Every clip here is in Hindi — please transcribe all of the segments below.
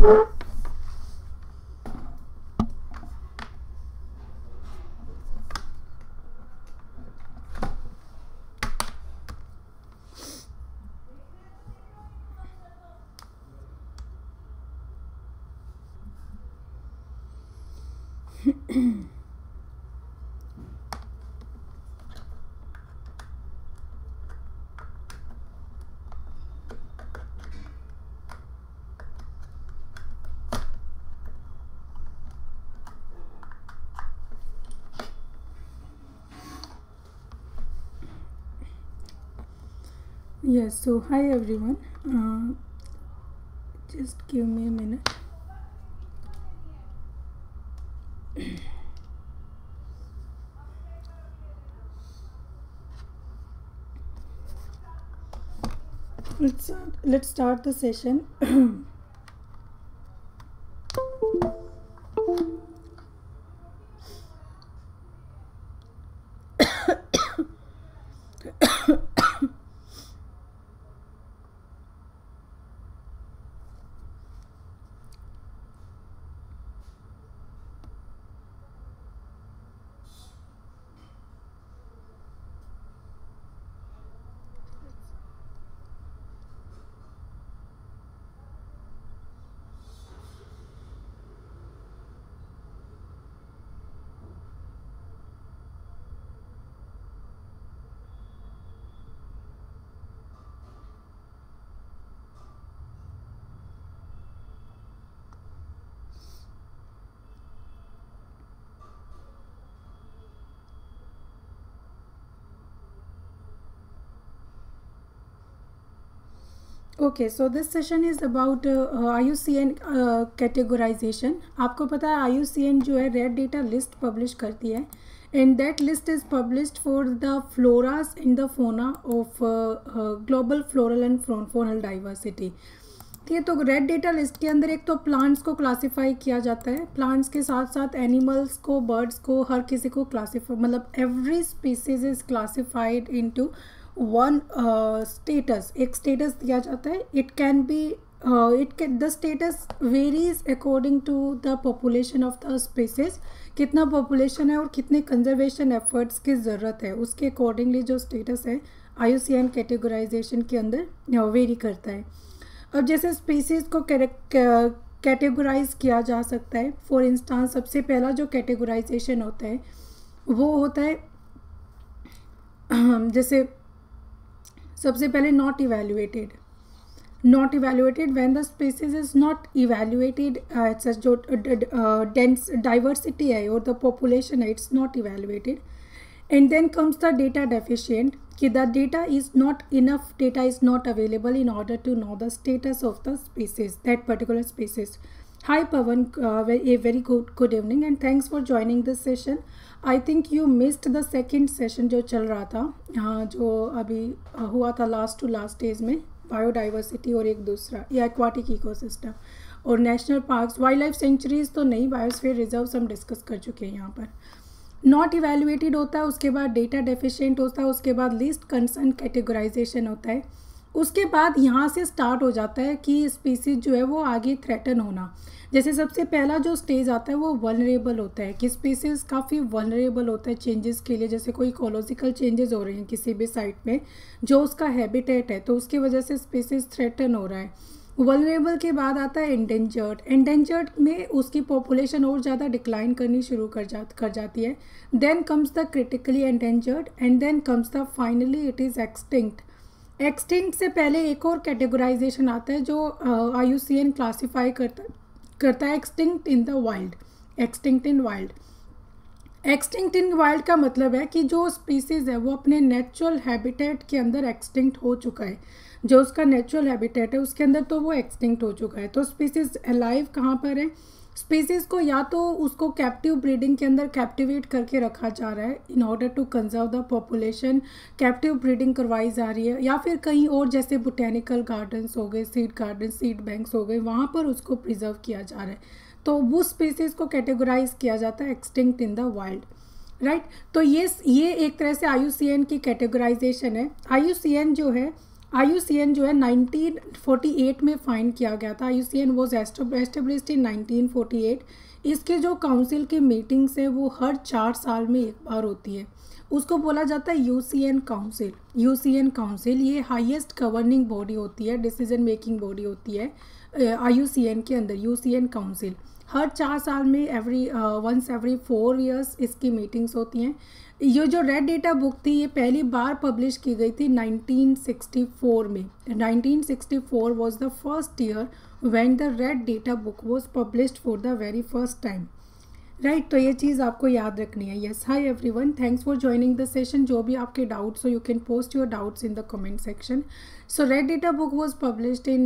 Yes, so hi everyone. Just give me a minute. Let's start the session. Okay, so this session is about IUCN categorization. आपको पता है IUCN जो है रेड डेटा लिस्ट पब्लिश करती है and that list is published for the floras and the fauna of global floral and faunal diversity. ठीक है, तो रेड डेटा लिस्ट के अंदर एक तो प्लांट्स को क्लासीफाई किया जाता है, प्लांट्स के साथ साथ एनिमल्स को, बर्ड्स को, हर किसी को क्लासीफाई, मतलब every species is classified into one status. एक स्टेटस दिया जाता है. It can be the status varies according to the population of the species. कितना पॉपुलेशन है और कितने कंजर्वेशन एफर्ट्स की ज़रूरत है, उसके अकॉर्डिंगली जो स्टेटस है IUCN कैटेगराइजेशन के अंदर वेरी करता है. अब जैसे स्पीसीज़ को कैटेगराइज किया जा सकता है. फॉर इंस्टांस सबसे पहला जो कैटेगराइजेशन होता है वो होता है जैसे सबसे पहले not evaluated when the species is not evaluated. जो डेंस डाइवर्सिटी है और द पॉपुलेशन है it's not evaluated. And then comes the data deficient कि the data is not enough, data is not available in order to know the status of the species, that particular species. Hi Pavan, a very good evening and thanks for joining this session. I think you missed the second session जो चल रहा था, जो अभी हुआ था लास्ट टू लास्ट डेज में, बायोडाइवर्सिटी और एक दूसरा या एक्वाटिक इकोसिस्टम और national parks, wildlife sanctuaries तो नहीं, बायोस्फीयर रिजर्व्स हम डिस्कस कर चुके हैं. यहाँ पर नॉट इवेल्युएटेड होता है, उसके बाद डेटा डेफिशिएंट होता है, उसके बाद लीस्ट कंसर्न कैटेगराइजेशन होता है. उसके बाद यहाँ से स्टार्ट हो जाता है कि स्पीसीज जो है वो आगे थ्रेटन होना. जैसे सबसे पहला जो स्टेज आता है वो वल्नरेबल होता है कि स्पीसीज काफ़ी वल्नरेबल होता है चेंजेस के लिए. जैसे कोई इकोलॉजिकल चेंजेस हो रहे हैं किसी भी साइट में जो उसका हैबिटेट है, तो उसकी वजह से स्पीसीज थ्रेटन हो रहा है. वल्नरेबल के बाद आता है एंडेंजर्ड में उसकी पॉपुलेशन और ज़्यादा डिक्लाइन करनी शुरू कर जाती है. Then comes the critically endangered and then comes the finally it is extinct. Extinct से पहले एक और कैटेगराइजेशन आता है जो IUCN क्लासीफाई करता है एक्सटिंक्ट इन वाइल्ड का मतलब है कि जो स्पीसीज है वो अपने नेचुरल हैबिटेट के अंदर एक्सटिंक्ट हो चुका है. जो उसका नेचुरल हैबिटेट है उसके अंदर तो वो एक्सटिंक्ट हो चुका है. तो स्पीसीज अलाइव कहाँ पर है? स्पीसीज़ को या तो उसको कैप्टिव ब्रीडिंग के अंदर कैप्टिवेट करके रखा जा रहा है in order to conserve the population, captive breeding करवाई जा रही है, या फिर कहीं और जैसे बोटेनिकल गार्डन्स हो गए, सीड बैंक्स हो गए, वहाँ पर उसको प्रिजर्व किया जा रहा है. तो वो स्पीसीज़ को कैटेगराइज किया जाता है extinct in the wild, right. तो ये एक तरह से IUCN की कैटेगराइजेशन है. IUCN जो है IUCN जो है 1948 में फाइंड किया गया था। IUCN was established in 1948। इसके जो काउंसिल की मीटिंग्स है वो हर 4 साल में एक बार होती है। उसको बोला जाता है UCN काउंसिल। UCN काउंसिल ये हाईएस्ट गवर्निंग बॉडी होती है, डिसीजन मेकिंग बॉडी होती है IUCN के अंदर। UCN काउंसिल हर 4 साल में वंस एवरी 4 ईयर्स इसकी मीटिंग्स होती हैं। ये जो रेड डेटा बुक थी ये पहली बार पब्लिश की गई थी 1964 में। 1964 was the first year when the red data book was published for the very first time, right. तो ये चीज़ आपको याद रखनी है। Yes, hi everyone, thanks for joining the session. जो भी आपके डाउट्स हो you can post your doubts in the comment section. So red data book was published in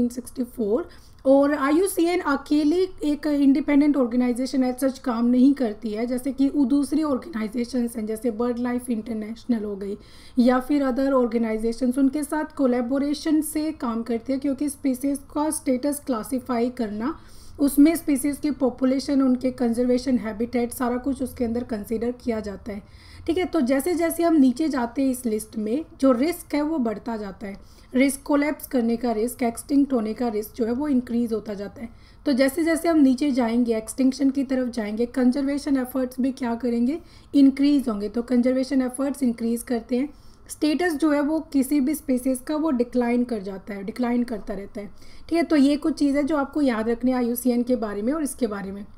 1964 और IUCN अकेली एक इंडिपेंडेंट ऑर्गेनाइजेशन एज सच काम नहीं करती है, जैसे कि दूसरी ऑर्गेनाइजेशंस हैं जैसे बर्ड लाइफ इंटरनेशनल हो गई या फिर अदर ऑर्गेनाइजेशंस, उनके साथ कोलैबोरेशन से काम करती है, क्योंकि स्पीसीज का स्टेटस क्लासीफाई करना, उसमें स्पीसीज की पॉपुलेशन, उनके कंजर्वेशन हैबिटेट, सारा कुछ उसके अंदर कंसीडर किया जाता है, ठीक है। तो जैसे जैसे हम नीचे जाते हैं इस लिस्ट में, जो रिस्क है वो बढ़ता जाता है। रिस्क कोलैप्स करने का रिस्क, एक्सटिंक्ट होने का रिस्क जो है वो इंक्रीज होता जाता है। तो जैसे जैसे हम नीचे जाएंगे, एक्सटिंक्शन की तरफ जाएंगे, कंजर्वेशन एफर्ट्स भी क्या करेंगे, इंक्रीज होंगे। तो कंजर्वेशन एफर्ट्स इंक्रीज करते हैं, स्टेटस जो है वो किसी भी स्पीसीज का वो डिक्लाइन कर जाता है, डिक्लाइन करता रहता है, ठीक है। तो ये कुछ चीज़ें जो आपको याद रखनी है IUCN के बारे में और इसके बारे में।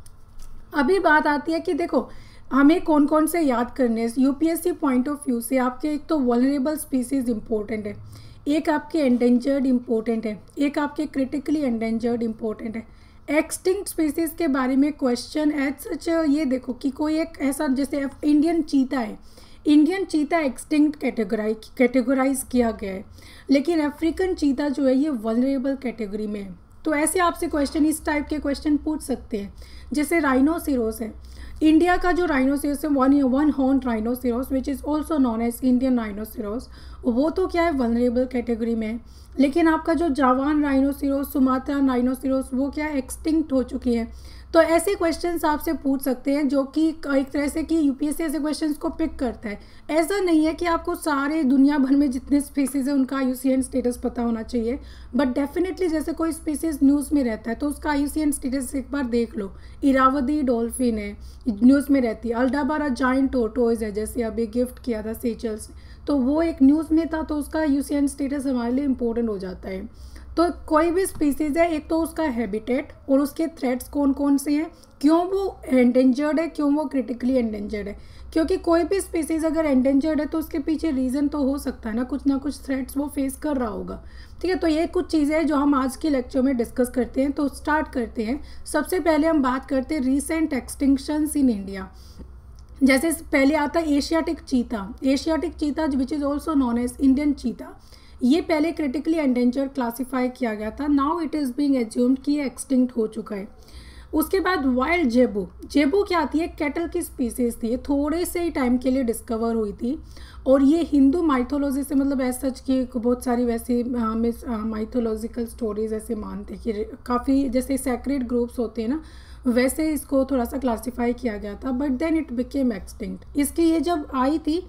अभी बात आती है कि देखो हमें कौन कौन से याद करने हैं UPSC पॉइंट ऑफ व्यू से। आपके एक तो वल्नरेबल स्पीसीज इंपॉर्टेंट है, एक आपके एंडेंजर्ड इंपॉर्टेंट है, एक आपके क्रिटिकली एंडेंजर्ड इंपॉर्टेंट है। एक्सटिंक्ट स्पीसीज के बारे में क्वेश्चन एज सच ये देखो कि कोई एक ऐसा, जैसे इंडियन चीता है, इंडियन चीता एक्सटिंक्ट कैटेगराइज किया गया है, लेकिन अफ्रीकन चीता जो है ये वल्नरेबल कैटेगरी में है। तो ऐसे आपसे क्वेश्चन, इस टाइप के क्वेश्चन पूछ सकते हैं। जैसे राइनोसिरोस है, इंडिया का जो राइनोसिरोस है, one horn rhinoceros which is also known as Indian rhinoceros, वो तो क्या है वल्नरेबल कैटेगरी में है। लेकिन आपका जो जावान राइनोसिरोस, सुमात्रान राइनोसिरोस, वो क्या एक्सटिंक्ट हो चुकी है। तो ऐसे क्वेश्चंस आपसे पूछ सकते हैं, जो कि एक तरह से कि UPSC ऐसे क्वेश्चंस को पिक करता है। ऐसा नहीं है कि आपको सारे दुनिया भर में जितने स्पीसीज है उनका IUCN स्टेटस पता होना चाहिए, बट डेफिनेटली जैसे कोई स्पीसीज न्यूज़ में रहता है तो उसका IUCN स्टेटस एक बार देख लो। इरावदी डॉल्फिन है, न्यूज़ में रहती है। अल्डाबारा जाइंट टोर्टोइज है, जैसे अभी गिफ्ट किया था सेचल्स, तो वो एक न्यूज़ में था, तो उसका IUCN स्टेटस हमारे लिए इम्पोर्टेंट हो जाता है। तो कोई भी स्पीसीज है, एक तो उसका हैबिटेट और उसके थ्रेट्स कौन कौन से हैं, क्यों वो एंडेंजर्ड है, क्यों वो क्रिटिकली एंडेंजर्ड है। क्योंकि कोई भी स्पीसीज अगर एंडेंजर्ड है तो उसके पीछे रीज़न तो हो सकता है ना कुछ थ्रेट्स वो फेस कर रहा होगा, ठीक है। तो ये कुछ चीज़ें हैं जो हम आज के लेक्चर में डिस्कस करते हैं। तो स्टार्ट करते हैं। सबसे पहले हम बात करते हैं रीसेंट एक्सटिंक्शंस इन इंडिया। जैसे पहले आता है Asiatic cheetah which is also known as Indian cheetah. ये पहले क्रिटिकली एंडेंजर्ड क्लासीफाई किया गया था, now it is being assumed कि ये एक्सटिंक्ट हो चुका है। उसके बाद वाइल्ड जेबू क्या आती है, कैटल की स्पीसीज थी, ये थोड़े से ही टाइम के लिए डिस्कवर हुई थी और ये हिंदू माइथोलॉजी से, मतलब ऐसा सच की बहुत सारी वैसी माइथोलॉजिकल स्टोरीज ऐसे मानते कि काफ़ी जैसे सैक्रेड ग्रुप्स होते हैं ना, वैसे इसको थोड़ा सा क्लासीफाई किया गया था, but then it became extinct. इसकी ये जब आई थी,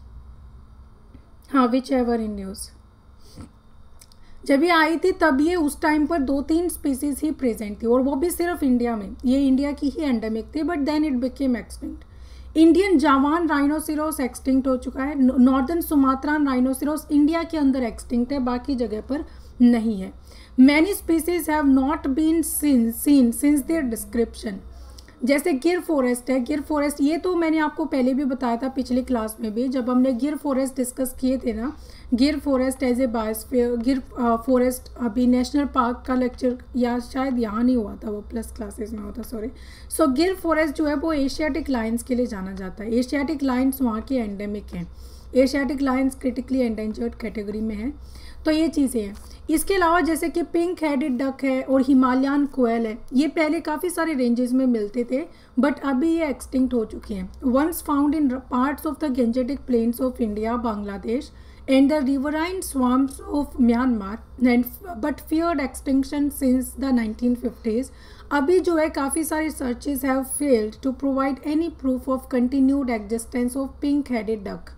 हाँ विच एवर इन न्यूज़, जब ये आई थी तब ये उस टाइम पर 2-3 स्पीसीज ही प्रेजेंट थी और वो भी सिर्फ इंडिया में, ये इंडिया की ही एंडेमिक थी, but then it became extinct. Indian Javan rhinoceros extinct हो चुका है। नॉर्दर्न सुमात्रान राइनोसिरोस इंडिया के अंदर एक्सटिंक्ट है, बाकी जगह पर नहीं है। Many species have not been seen since their description. जैसे गिर फॉरेस्ट है, गिर फॉरेस्ट ये तो मैंने आपको पहले भी बताया था पिछली क्लास में भी, जब हमने गिर फॉरेस्ट डिस्कस किए थे ना, Gir forest as a biosphere, Gir forest अभी नेशनल पार्क का लेक्चर, या शायद यहाँ नहीं हुआ था, वो प्लस क्लासेस में होता, सॉरी। सो गिर फॉरेस्ट जो है वो एशियाटिक लायंस के लिए जाना जाता है। एशियाटिक लायंस वहाँ के एंडेमिक हैं, Asiatic lions critically endangered category में है। तो ये चीज़ें हैं। इसके अलावा जैसे कि पिंक हेडेड डक है और हिमालयन कोयल है, ये पहले काफ़ी सारे रेंजेस में मिलते थे, बट अभी ये एक्सटिंक्ट हो चुके हैं। Once found in parts of the Gangetic plains of India, Bangladesh and the riverine swamps of Myanmar, but feared extinction since the 1950s. अभी जो है काफ़ी सारे searches have failed to provide any proof of continued existence of pink-headed duck.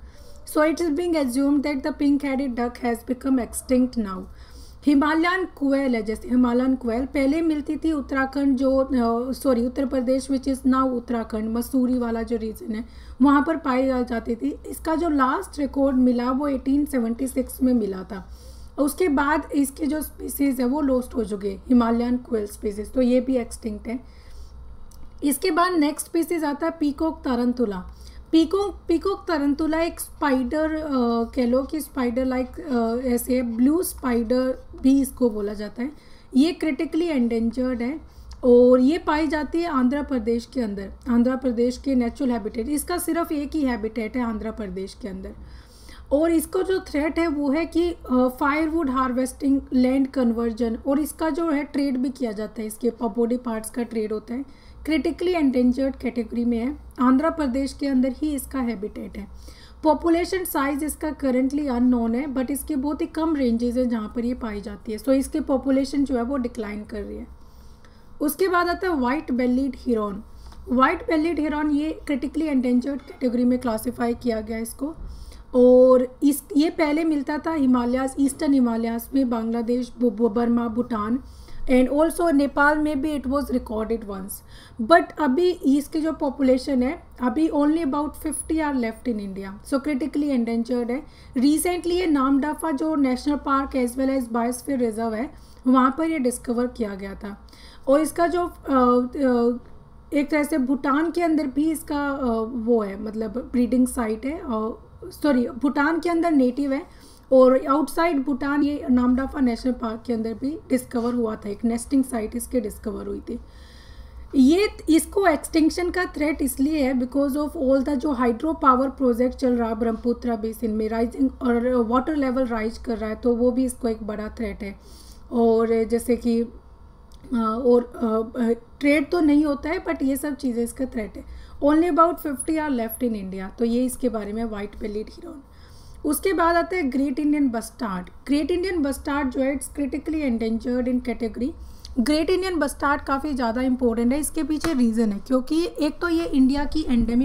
So it is being assumed that the pink-headed duck has become extinct now. Himalayan quail है, जैसे हिमालयन क्वेल पहले मिलती थी उत्तराखंड जो sorry Uttar Pradesh which is now Uttarakhand, Mussoorie वाला जो रीजन है वहाँ पर पाई जाती थी। इसका जो लास्ट रिकॉर्ड मिला वो 1876 में मिला था। उसके बाद इसके जो स्पीसीज़ है वो लॉस्ट हो चुके हिमालयन क्वेल स्पीसीज़, तो ये भी एक्सटिंक्ट है। इसके बाद नेक्स्ट स्पीसीज़ आता है पीकॉक तारंतुला। पीकॉक तारंतुला एक स्पाइडर कह लो कि स्पाइडर लाइक ऐसे ब्लू स्पाइडर भी इसको बोला जाता है। ये क्रिटिकली एंडेंजर्ड है और ये पाई जाती है आंध्र प्रदेश के अंदर, आंध्र प्रदेश के नेचुरल हैबिटेट। इसका सिर्फ एक ही हैबिटेट है आंध्र प्रदेश के अंदर। और इसको जो थ्रेट है वो है कि फायरवुड हार्वेस्टिंग, लैंड कन्वर्जन, और इसका जो है ट्रेड भी किया जाता है, इसके बॉडी पार्ट्स का ट्रेड होता है। क्रिटिकली एंडेंजर्ड कैटेगरी में है, आंध्र प्रदेश के अंदर ही इसका हैबिटेट है। पॉपुलेशन साइज इसका करंटली अननोन है, बट इसके बहुत ही कम रेंजेस हैं जहाँ पर ये पाई जाती है। सो इसकी पॉपुलेशन जो है वो डिक्लाइन कर रही है। उसके बाद आता है white bellied heron. White bellied heron ये क्रिटिकली एंडेंजर्ड कैटेगरी में क्लासीफाई किया गया इसको, और ये पहले मिलता था हिमालयाज, ईस्टर्न हिमालयाज में, Bangladesh, Burma, Bhutan and also Nepal में भी it was recorded once. But अभी इसकी जो पॉपुलेशन है अभी only about 50 are left in India, so critically endangered है। रिसेंटली ये नामदफा जो national park as well as biosphere reserve है वहाँ पर ये डिस्कवर किया गया था। और इसका जो एक तरह से भूटान के अंदर भी इसका वो है, मतलब ब्रीडिंग साइट है, सॉरी भूटान के अंदर नेटिव है, और आउटसाइड भूटान ये नामदफा नेशनल पार्क के अंदर भी डिस्कवर हुआ था, एक नेस्टिंग साइट इसके डिस्कवर हुई थी। ये इसको एक्सटिंक्शन का थ्रेट इसलिए है बिकॉज ऑफ ऑल द जो हाइड्रो पावर प्रोजेक्ट चल रहा है ब्रह्मपुत्र बेसिन में, राइजिंग और वाटर लेवल राइज कर रहा है, तो वो भी इसको एक बड़ा थ्रेट है। और जैसे कि और ट्रेड तो नहीं होता है बट ये सब चीज़ें इसका थ्रेट है। Only about 50 are left in India, तो ये इसके बारे में वाइट बेलीड हिरॉन। उसके बाद आता है great Indian bustard. Great Indian bustard जो है it's critically endangered in category. Great Indian bustard काफ़ी ज़्यादा इंपॉर्टेंट है, इसके पीछे रीज़न है क्योंकि एक तो ये इंडिया की endemic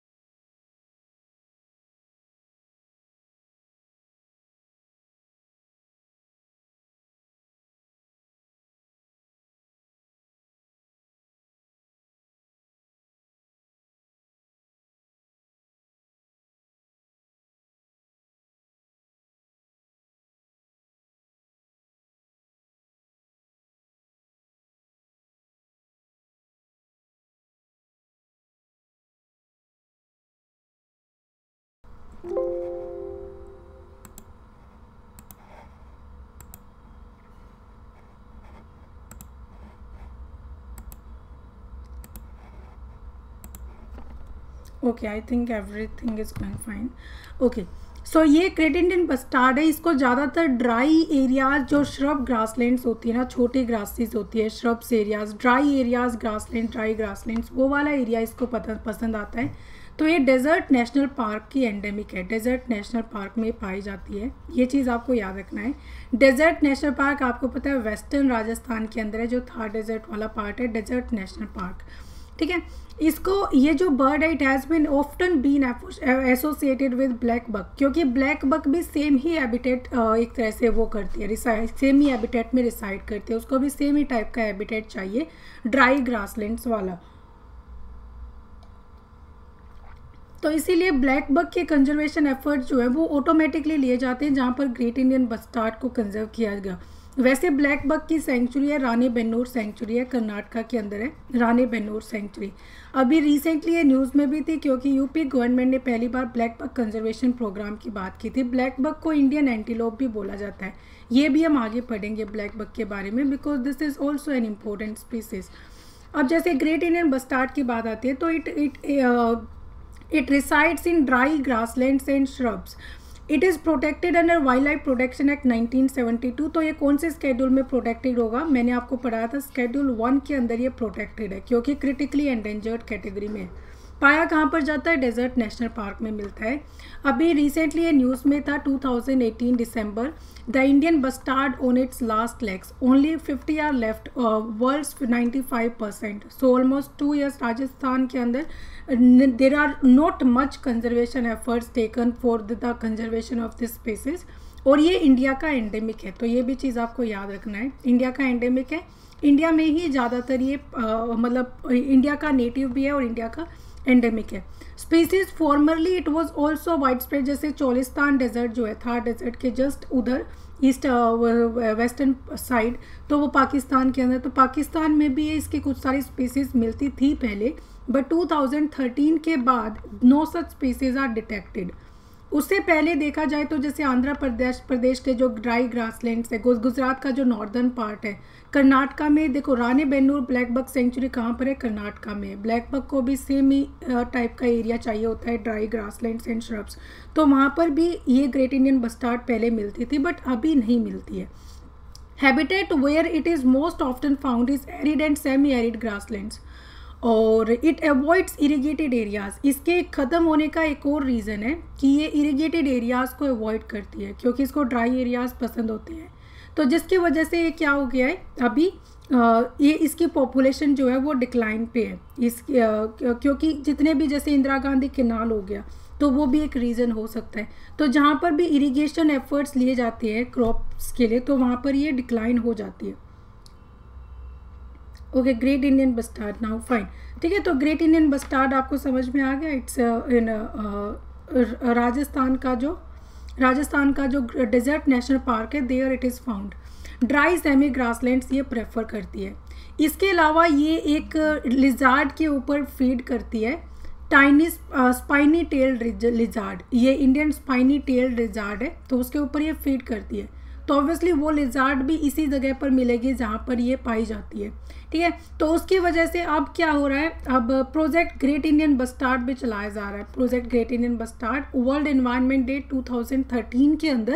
okay, I think everything is going fine. Okay, so ये ग्रेट इंडियन बस्टार्ड है, इसको ज़्यादातर ड्राई एरियाज जो श्रब ग्रासलैंड्स होती है ना, छोटी ग्रासेस होती है, shrubs areas, dry areas, grassland, dry grasslands, वो वाला एरिया इसको पसंद आता है। तो ये डेजर्ट नेशनल पार्क की एंडेमिक है, डेजर्ट नेशनल पार्क में पाई जाती है, ये चीज़ आपको याद रखना है। डेजर्ट नेशनल पार्क आपको पता है वेस्टर्न राजस्थान के अंदर है, जो थार डेजर्ट वाला पार्ट है डेजर्ट नेशनल पार्क, ठीक है। इसको ये जो बर्ड है it has been often been associated with blackbuck, क्योंकि ब्लैक बक भी सेम ही हैबिटेट एक तरह से वो करती है, सेम ही हैबिटेट में रिसाइड करती है, उसको भी सेम ही टाइप का हैबिटेट चाहिए, ड्राई ग्रासलैंड्स वाला। तो इसीलिए ब्लैक बक के कंजर्वेशन एफर्ट जो है वो ऑटोमेटिकली लिए जाते हैं जहाँ पर ग्रेट इंडियन बस्टार्ड को कंजर्व किया गया। वैसे ब्लैक बक की सेंचुरी है रानीबेन्नूर सेंचुरी है, कर्नाटका के अंदर है रानीबेन्नूर सेंचुरी। अभी रिसेंटली ये न्यूज़ में भी थी क्योंकि यूपी गवर्नमेंट ने पहली बार ब्लैक बक कंजर्वेशन प्रोग्राम की बात की थी। ब्लैक बक को इंडियन एंटीलोप भी बोला जाता है, ये भी हम आगे पढ़ेंगे ब्लैक बक के बारे में, because this is also an important species. अब जैसे ग्रेट इंडियन बस्टार्ड की बात आती है तो it resides in dry grasslands and shrubs. It is protected under Wildlife Protection Act 1972। तो ये कौन से स्केड्यूल में प्रोटेक्टेड होगा, मैंने आपको पढ़ाया था स्केड्यूल 1 के अंदर ये प्रोटेक्टेड है क्योंकि क्रिटिकली एंडेंजर्ड कैटेगरी में है। पाया कहाँ पर जाता है, डेजर्ट नेशनल पार्क में मिलता है। अभी रिसेंटली ये न्यूज़ में था 2018 दिसंबर, the Indian bustard on its last legs, only 50 are left, world's 95%, so almost 2 years Rajasthan के अंदर there are not much conservation efforts taken for the conservation of this species. और ये इंडिया का एंडेमिक है, तो ये भी चीज़ आपको याद रखना है, इंडिया का एंडेमिक है, इंडिया में ही ज़्यादातर ये मतलब इंडिया का नेटिव भी है और इंडिया का एंडेमिक है। Species formerly it was also wide spread, जैसे चोलिस्तान डेजर्ट जो है, थार डेजर्ट के जस्ट उधर ईस्ट वेस्टर्न साइड, तो वो पाकिस्तान के अंदर, तो पाकिस्तान में भी इसकी कुछ सारी स्पीसीज मिलती थी पहले, बट 2013 के बाद no such species are detected. उससे पहले देखा जाए तो जैसे आंध्र प्रदेश के जो ड्राई ग्रासलैंड्स है, गुजरात का जो नॉर्दर्न पार्ट है, कर्नाटका में देखो रानीबेन्नूर ब्लैक बक सेंचुरी कहाँ पर है, कर्नाटका में। ब्लैक बक को भी सेम ही टाइप का एरिया चाहिए होता है, ड्राई ग्रासलैंड्स एंड श्रब्स, तो वहाँ पर भी ये ग्रेट इंडियन बस्टार्ड पहले मिलती थी बट अभी नहीं मिलती है। Habitat where it is most often found is arid and semi arid grasslands, और इट अवॉइड्स इरीगेटेड एरियाज़। इसके ख़त्म होने का एक और रीज़न है कि ये इरीगेटेड एरियाज़ को अवॉइड करती है, क्योंकि इसको ड्राई एरियाज़ पसंद होते हैं, तो जिसकी वजह से ये क्या हो गया है, अभी ये इसकी पॉपुलेशन जो है वो डिक्लाइन पे है। क्योंकि जितने भी जैसे इंदिरा गांधी कैनाल हो गया, तो वो भी एक रीज़न हो सकता है। तो जहाँ पर भी इरीगेशन एफर्ट्स लिए जाते हैं क्रॉप्स के लिए, तो वहाँ पर ये डिक्लाइन हो जाती है। Okay, great Indian bustard now fine, ठीक है। तो ग्रेट इंडियन बस्टार्ड आपको समझ में आ गया, इट्स इन राजस्थान का जो डेजर्ट नेशनल पार्क है, there it is found. Dry semi grasslands ये प्रेफर करती है। इसके अलावा ये एक लिजार्ड के ऊपर फीड करती है, टाइनी स्पाइनी टेल्ड लिजार्ड, ये इंडियन स्पाइनी टेल्ड लिजार्ड है, तो उसके ऊपर ये फीड करती है। तो ऑब्वियसली वो लिजार्ड भी इसी जगह पर मिलेगी जहाँ पर ये पाई जाती है, ठीक है। तो उसकी वजह से अब क्या हो रहा है, अब प्रोजेक्ट ग्रेट इंडियन बस्टार्ड भी चलाया जा रहा है। Project great Indian bustard world environment day 2013 के अंदर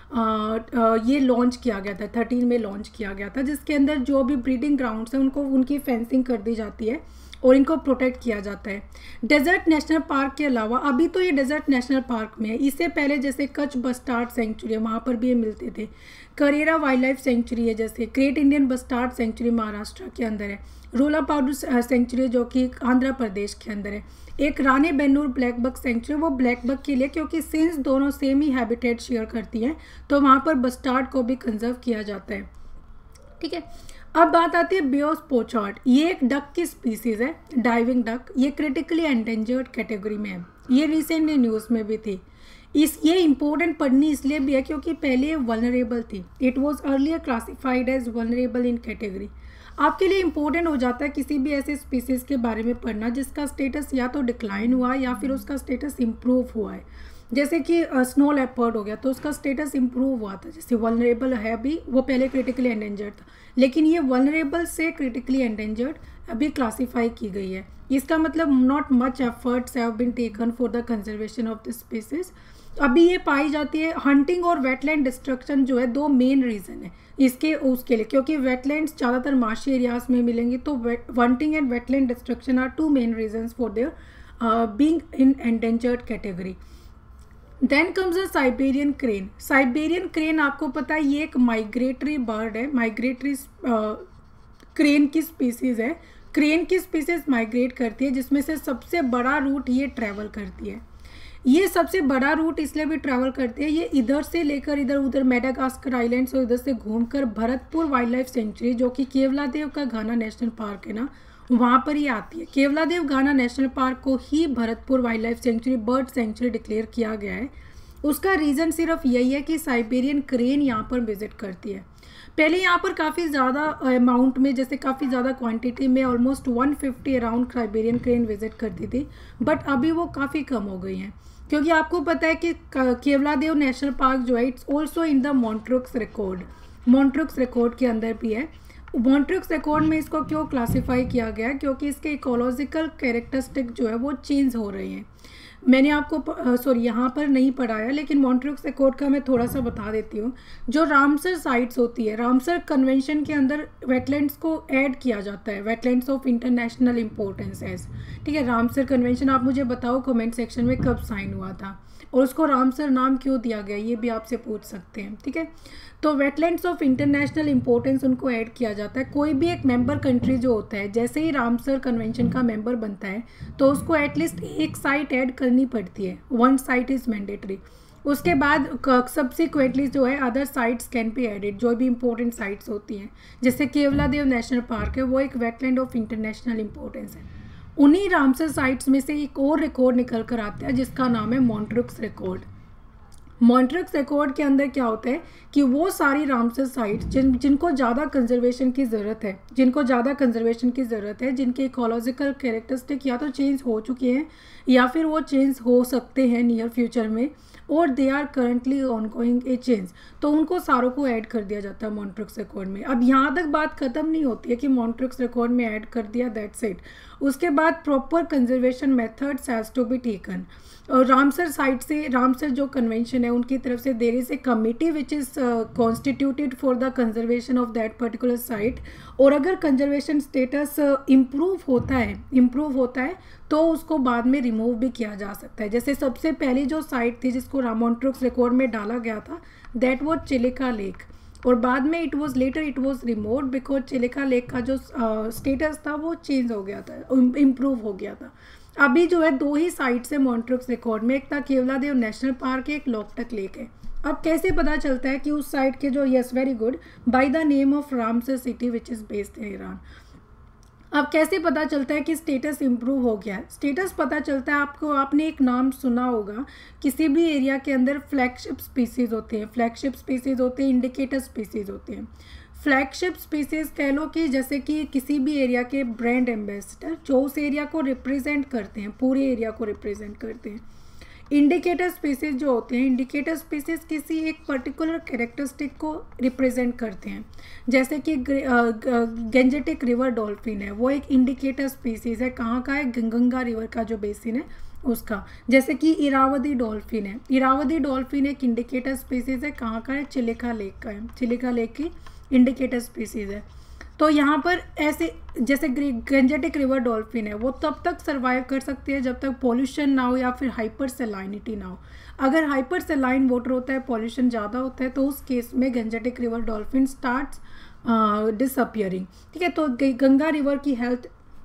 ये लॉन्च किया गया था, 13 में लॉन्च किया गया था, जिसके अंदर जो भी ब्रीडिंग ग्राउंड्स हैं उनको उनकी फेंसिंग कर दी जाती है और इनको प्रोटेक्ट किया जाता है। डेजर्ट नेशनल पार्क के अलावा अभी तो ये डेजर्ट नेशनल पार्क में है, इससे पहले जैसे कच्छ बस्टार्ड सेंचुरी है, वहाँ पर भी ये मिलते थे। करेरा वाइल्ड लाइफ सेंचुरी है, जैसे great Indian bustard sanctuary Maharashtra के अंदर है। रोलापाडू सेंचुरी जो कि आंध्र प्रदेश के अंदर है। एक रानीबेन्नूर ब्लैक बक सेंचुरी, वो ब्लैक बक के लिए, क्योंकि सिंस दोनों सेम ही हैबिटेट शेयर करती हैं, तो वहाँ पर बस्टार्ड को भी कंजर्व किया जाता है, ठीक है। अब बात आती है बियोस पोचार्ड, ये एक डक की स्पीसीज है, डाइविंग डक, ये क्रिटिकली एंडेंजर्ड कैटेगरी में है। ये रिसेंटली न्यूज़ में भी थी। ये इम्पोर्टेंट पढ़नी इसलिए भी है क्योंकि पहले ये वल्नरेबल थी, it was earlier classified as vulnerable in category. आपके लिए इम्पोर्टेंट हो जाता है किसी भी ऐसे स्पीसीज के बारे में पढ़ना जिसका स्टेटस या तो डिक्लाइन हुआ है या फिर उसका स्टेटस इम्प्रूव हुआ है। जैसे कि स्नो लेपर्ड हो गया, तो उसका स्टेटस इम्प्रूव हुआ था, जैसे वल्नरेबल है अभी, वो पहले क्रिटिकली एंडेंजर्ड था, लेकिन ये वल्नरेबल से क्रिटिकली एंडेंजर्ड अभी क्लासीफाई की गई है। इसका मतलब not much efforts have been taken for the conservation of this species. अभी ये पाई जाती है। हंटिंग और वेटलैंड डिस्ट्रक्शन जो है, दो मेन रीज़न है इसके उसके लिए, क्योंकि वेटलैंड्स ज़्यादातर मार्शी एरियाज में मिलेंगी, तो hunting and wetland destruction are two main reasons for their being in endangered category. Then comes a Siberian crane. Siberian crane आपको पता है ये एक माइग्रेटरी बर्ड है, माइग्रेटरी क्रेन की स्पीसीज़ है। क्रेन की स्पीसीज़ माइग्रेट करती है, जिसमें से सबसे बड़ा रूट ये ट्रैवल करती है। ये सबसे बड़ा रूट इसलिए भी ट्रैवल करती है, ये इधर से लेकर इधर उधर मेडागास्कर आइलैंड्स और इधर से घूमकर भरतपुर वाइल्ड लाइफ सेंचुरी, जो कि केवलादेव का घाना नेशनल पार्क है ना, वहाँ पर ये आती है। केवलादेव घाना नेशनल पार्क को ही Bharatpur wildlife sanctuary bird sanctuary declare किया गया है। उसका रीज़न सिर्फ यही है कि साइबेरियन क्रेन यहाँ पर विजिट करती है। पहले यहाँ पर काफ़ी ज़्यादा अमाउंट में, जैसे काफ़ी ज़्यादा क्वांटिटी में, almost 150 around Siberian crane visit करती थी, बट अभी वो काफ़ी कम हो गई हैं, क्योंकि आपको पता है कि केवलादेव नेशनल पार्क जो है it's also in the Montreux record, Montreux record के अंदर भी है। मॉन्ट्रुक्स रिकॉर्ड में इसको क्यों क्लासीफाई किया गया है, क्योंकि इसके इकोलॉजिकल कैरेक्टरिस्टिक जो है वो चेंज हो रहे हैं। मैंने आपको सॉरी यहाँ पर नहीं पढ़ाया, लेकिन मॉन्ट्रिक्स एकॉर्ड का मैं थोड़ा सा बता देती हूँ। जो रामसर साइट्स होती है, रामसर कन्वेंशन के अंदर वेटलैंड्स को ऐड किया जाता है, वेटलैंड्स ऑफ इंटरनेशनल इंपॉर्टेंस है, ठीक है। रामसर कन्वेंशन आप मुझे बताओ कमेंट सेक्शन में कब साइन हुआ था और उसको रामसर नाम क्यों दिया गया, ये भी आपसे पूछ सकते हैं, ठीक है। तो वेटलैंड्स ऑफ इंटरनेशनल इंपॉर्टेंस उनको ऐड किया जाता है। कोई भी एक मेंबर कंट्री जो होता है, जैसे ही रामसर कन्वेंशन का मेंबर बनता है तो उसको एटलीस्ट एक साइट ऐड करनी पड़ती है, 1 साइट इज़ मैंडेटरी। उसके बाद सब्सिक्वेंटली जो है other sites can be added, जो भी इंपॉर्टेंट साइट्स होती हैं, जैसे केवलादेव नेशनल पार्क है, वो एक वेटलैंड ऑफ इंटरनेशनल इंपॉर्टेंस है। उन्हीं रामसर साइट्स में से एक और रिकॉर्ड निकल कर आता है जिसका नाम है मॉन्ट्रिक्स रिकॉर्ड। मॉन्ट्रिक्स रिकॉर्ड के अंदर क्या होता है कि वो सारी रामसर साइट्स जिनको ज़्यादा कंजर्वेशन की ज़रूरत है, जिनके इकोलॉजिकल कैरेक्टरिस्टिक या तो चेंज हो चुके हैं या फिर वो चेंज हो सकते हैं नियर फ्यूचर में, और they are currently ongoing a change, तो उनको सारों को ऐड कर दिया जाता है मॉन्ट्रिक्स रिकॉर्ड में। अब यहाँ तक बात खत्म नहीं होती है कि मॉन्ट्रिक्स रिकॉर्ड में ऐड कर दिया, दैट्स इट। उसके बाद proper conservation methods has to be taken. और रामसर साइट से, रामसर जो कन्वेंशन है उनकी तरफ से there is a committee which is constituted for the conservation of that particular site. और अगर कंजर्वेशन स्टेटस इम्प्रूव होता है तो उसको बाद में रिमूव भी किया जा सकता है। जैसे सबसे पहली जो साइट थी जिसको मॉन्ट्रिक्स रिकॉर्ड में डाला गया था, दैट वॉज चिलिका लेक, और बाद में it was removed because Chilika lake का जो स्टेटस था वो चेंज हो गया था, इम्प्रूव हो गया था। अभी जो है 2 ही साइट्स है मॉन्ट्रिक्स रिकॉर्ड में, एक था केवलादेव नेशनल पार्क है, एक लोकटक लेक है। अब कैसे पता चलता है कि उस साइट के जो, yes very good, by the name of Ramsar city which is based in Iran. अब कैसे पता चलता है कि स्टेटस इम्प्रूव हो गया है? स्टेटस पता चलता है आपको, आपने एक नाम सुना होगा, किसी भी एरिया के अंदर फ्लैगशिप स्पीसीज़ होते हैं, इंडिकेटर स्पीसीज़ होते हैं। फ्लैगशिप स्पीसीज़ कह लो कि जैसे कि किसी भी एरिया के ब्रांड एम्बेसडर जो उस एरिया को रिप्रेजेंट करते हैं, पूरे एरिया को रिप्रेजेंट करते हैं। इंडिकेटर स्पीसीज जो होते हैं, इंडिकेटर स्पीसीज किसी एक पर्टिकुलर कैरेक्टरिस्टिक को रिप्रेजेंट करते हैं। जैसे कि गेंजेटिक रिवर डॉल्फिन है, वो एक इंडिकेटर स्पीसीज है, कहाँ का है, गंगा रिवर का जो बेसिन है उसका। जैसे कि इरावदी डॉल्फिन है, इरावदी डॉल्फिन एक इंडिकेटर स्पीसीज है, कहाँ का है, चिलिका लेक का है, चिलिका लेक की इंडिकेटर स्पीसीज है। तो यहाँ पर ऐसे जैसे गेंजेटिक रिवर डॉल्फिन है, वो तब तक सर्वाइव कर सकती है जब तक पॉल्यूशन ना हो या फिर हाइपर सेलाइनिटी ना हो। अगर हाइपर सेलाइन वाटर होता है, पॉल्यूशन ज़्यादा होता है, तो उस केस में Gangetic river dolphin starts disappearing, ठीक है। तो गंगा रिवर की हेल्थ,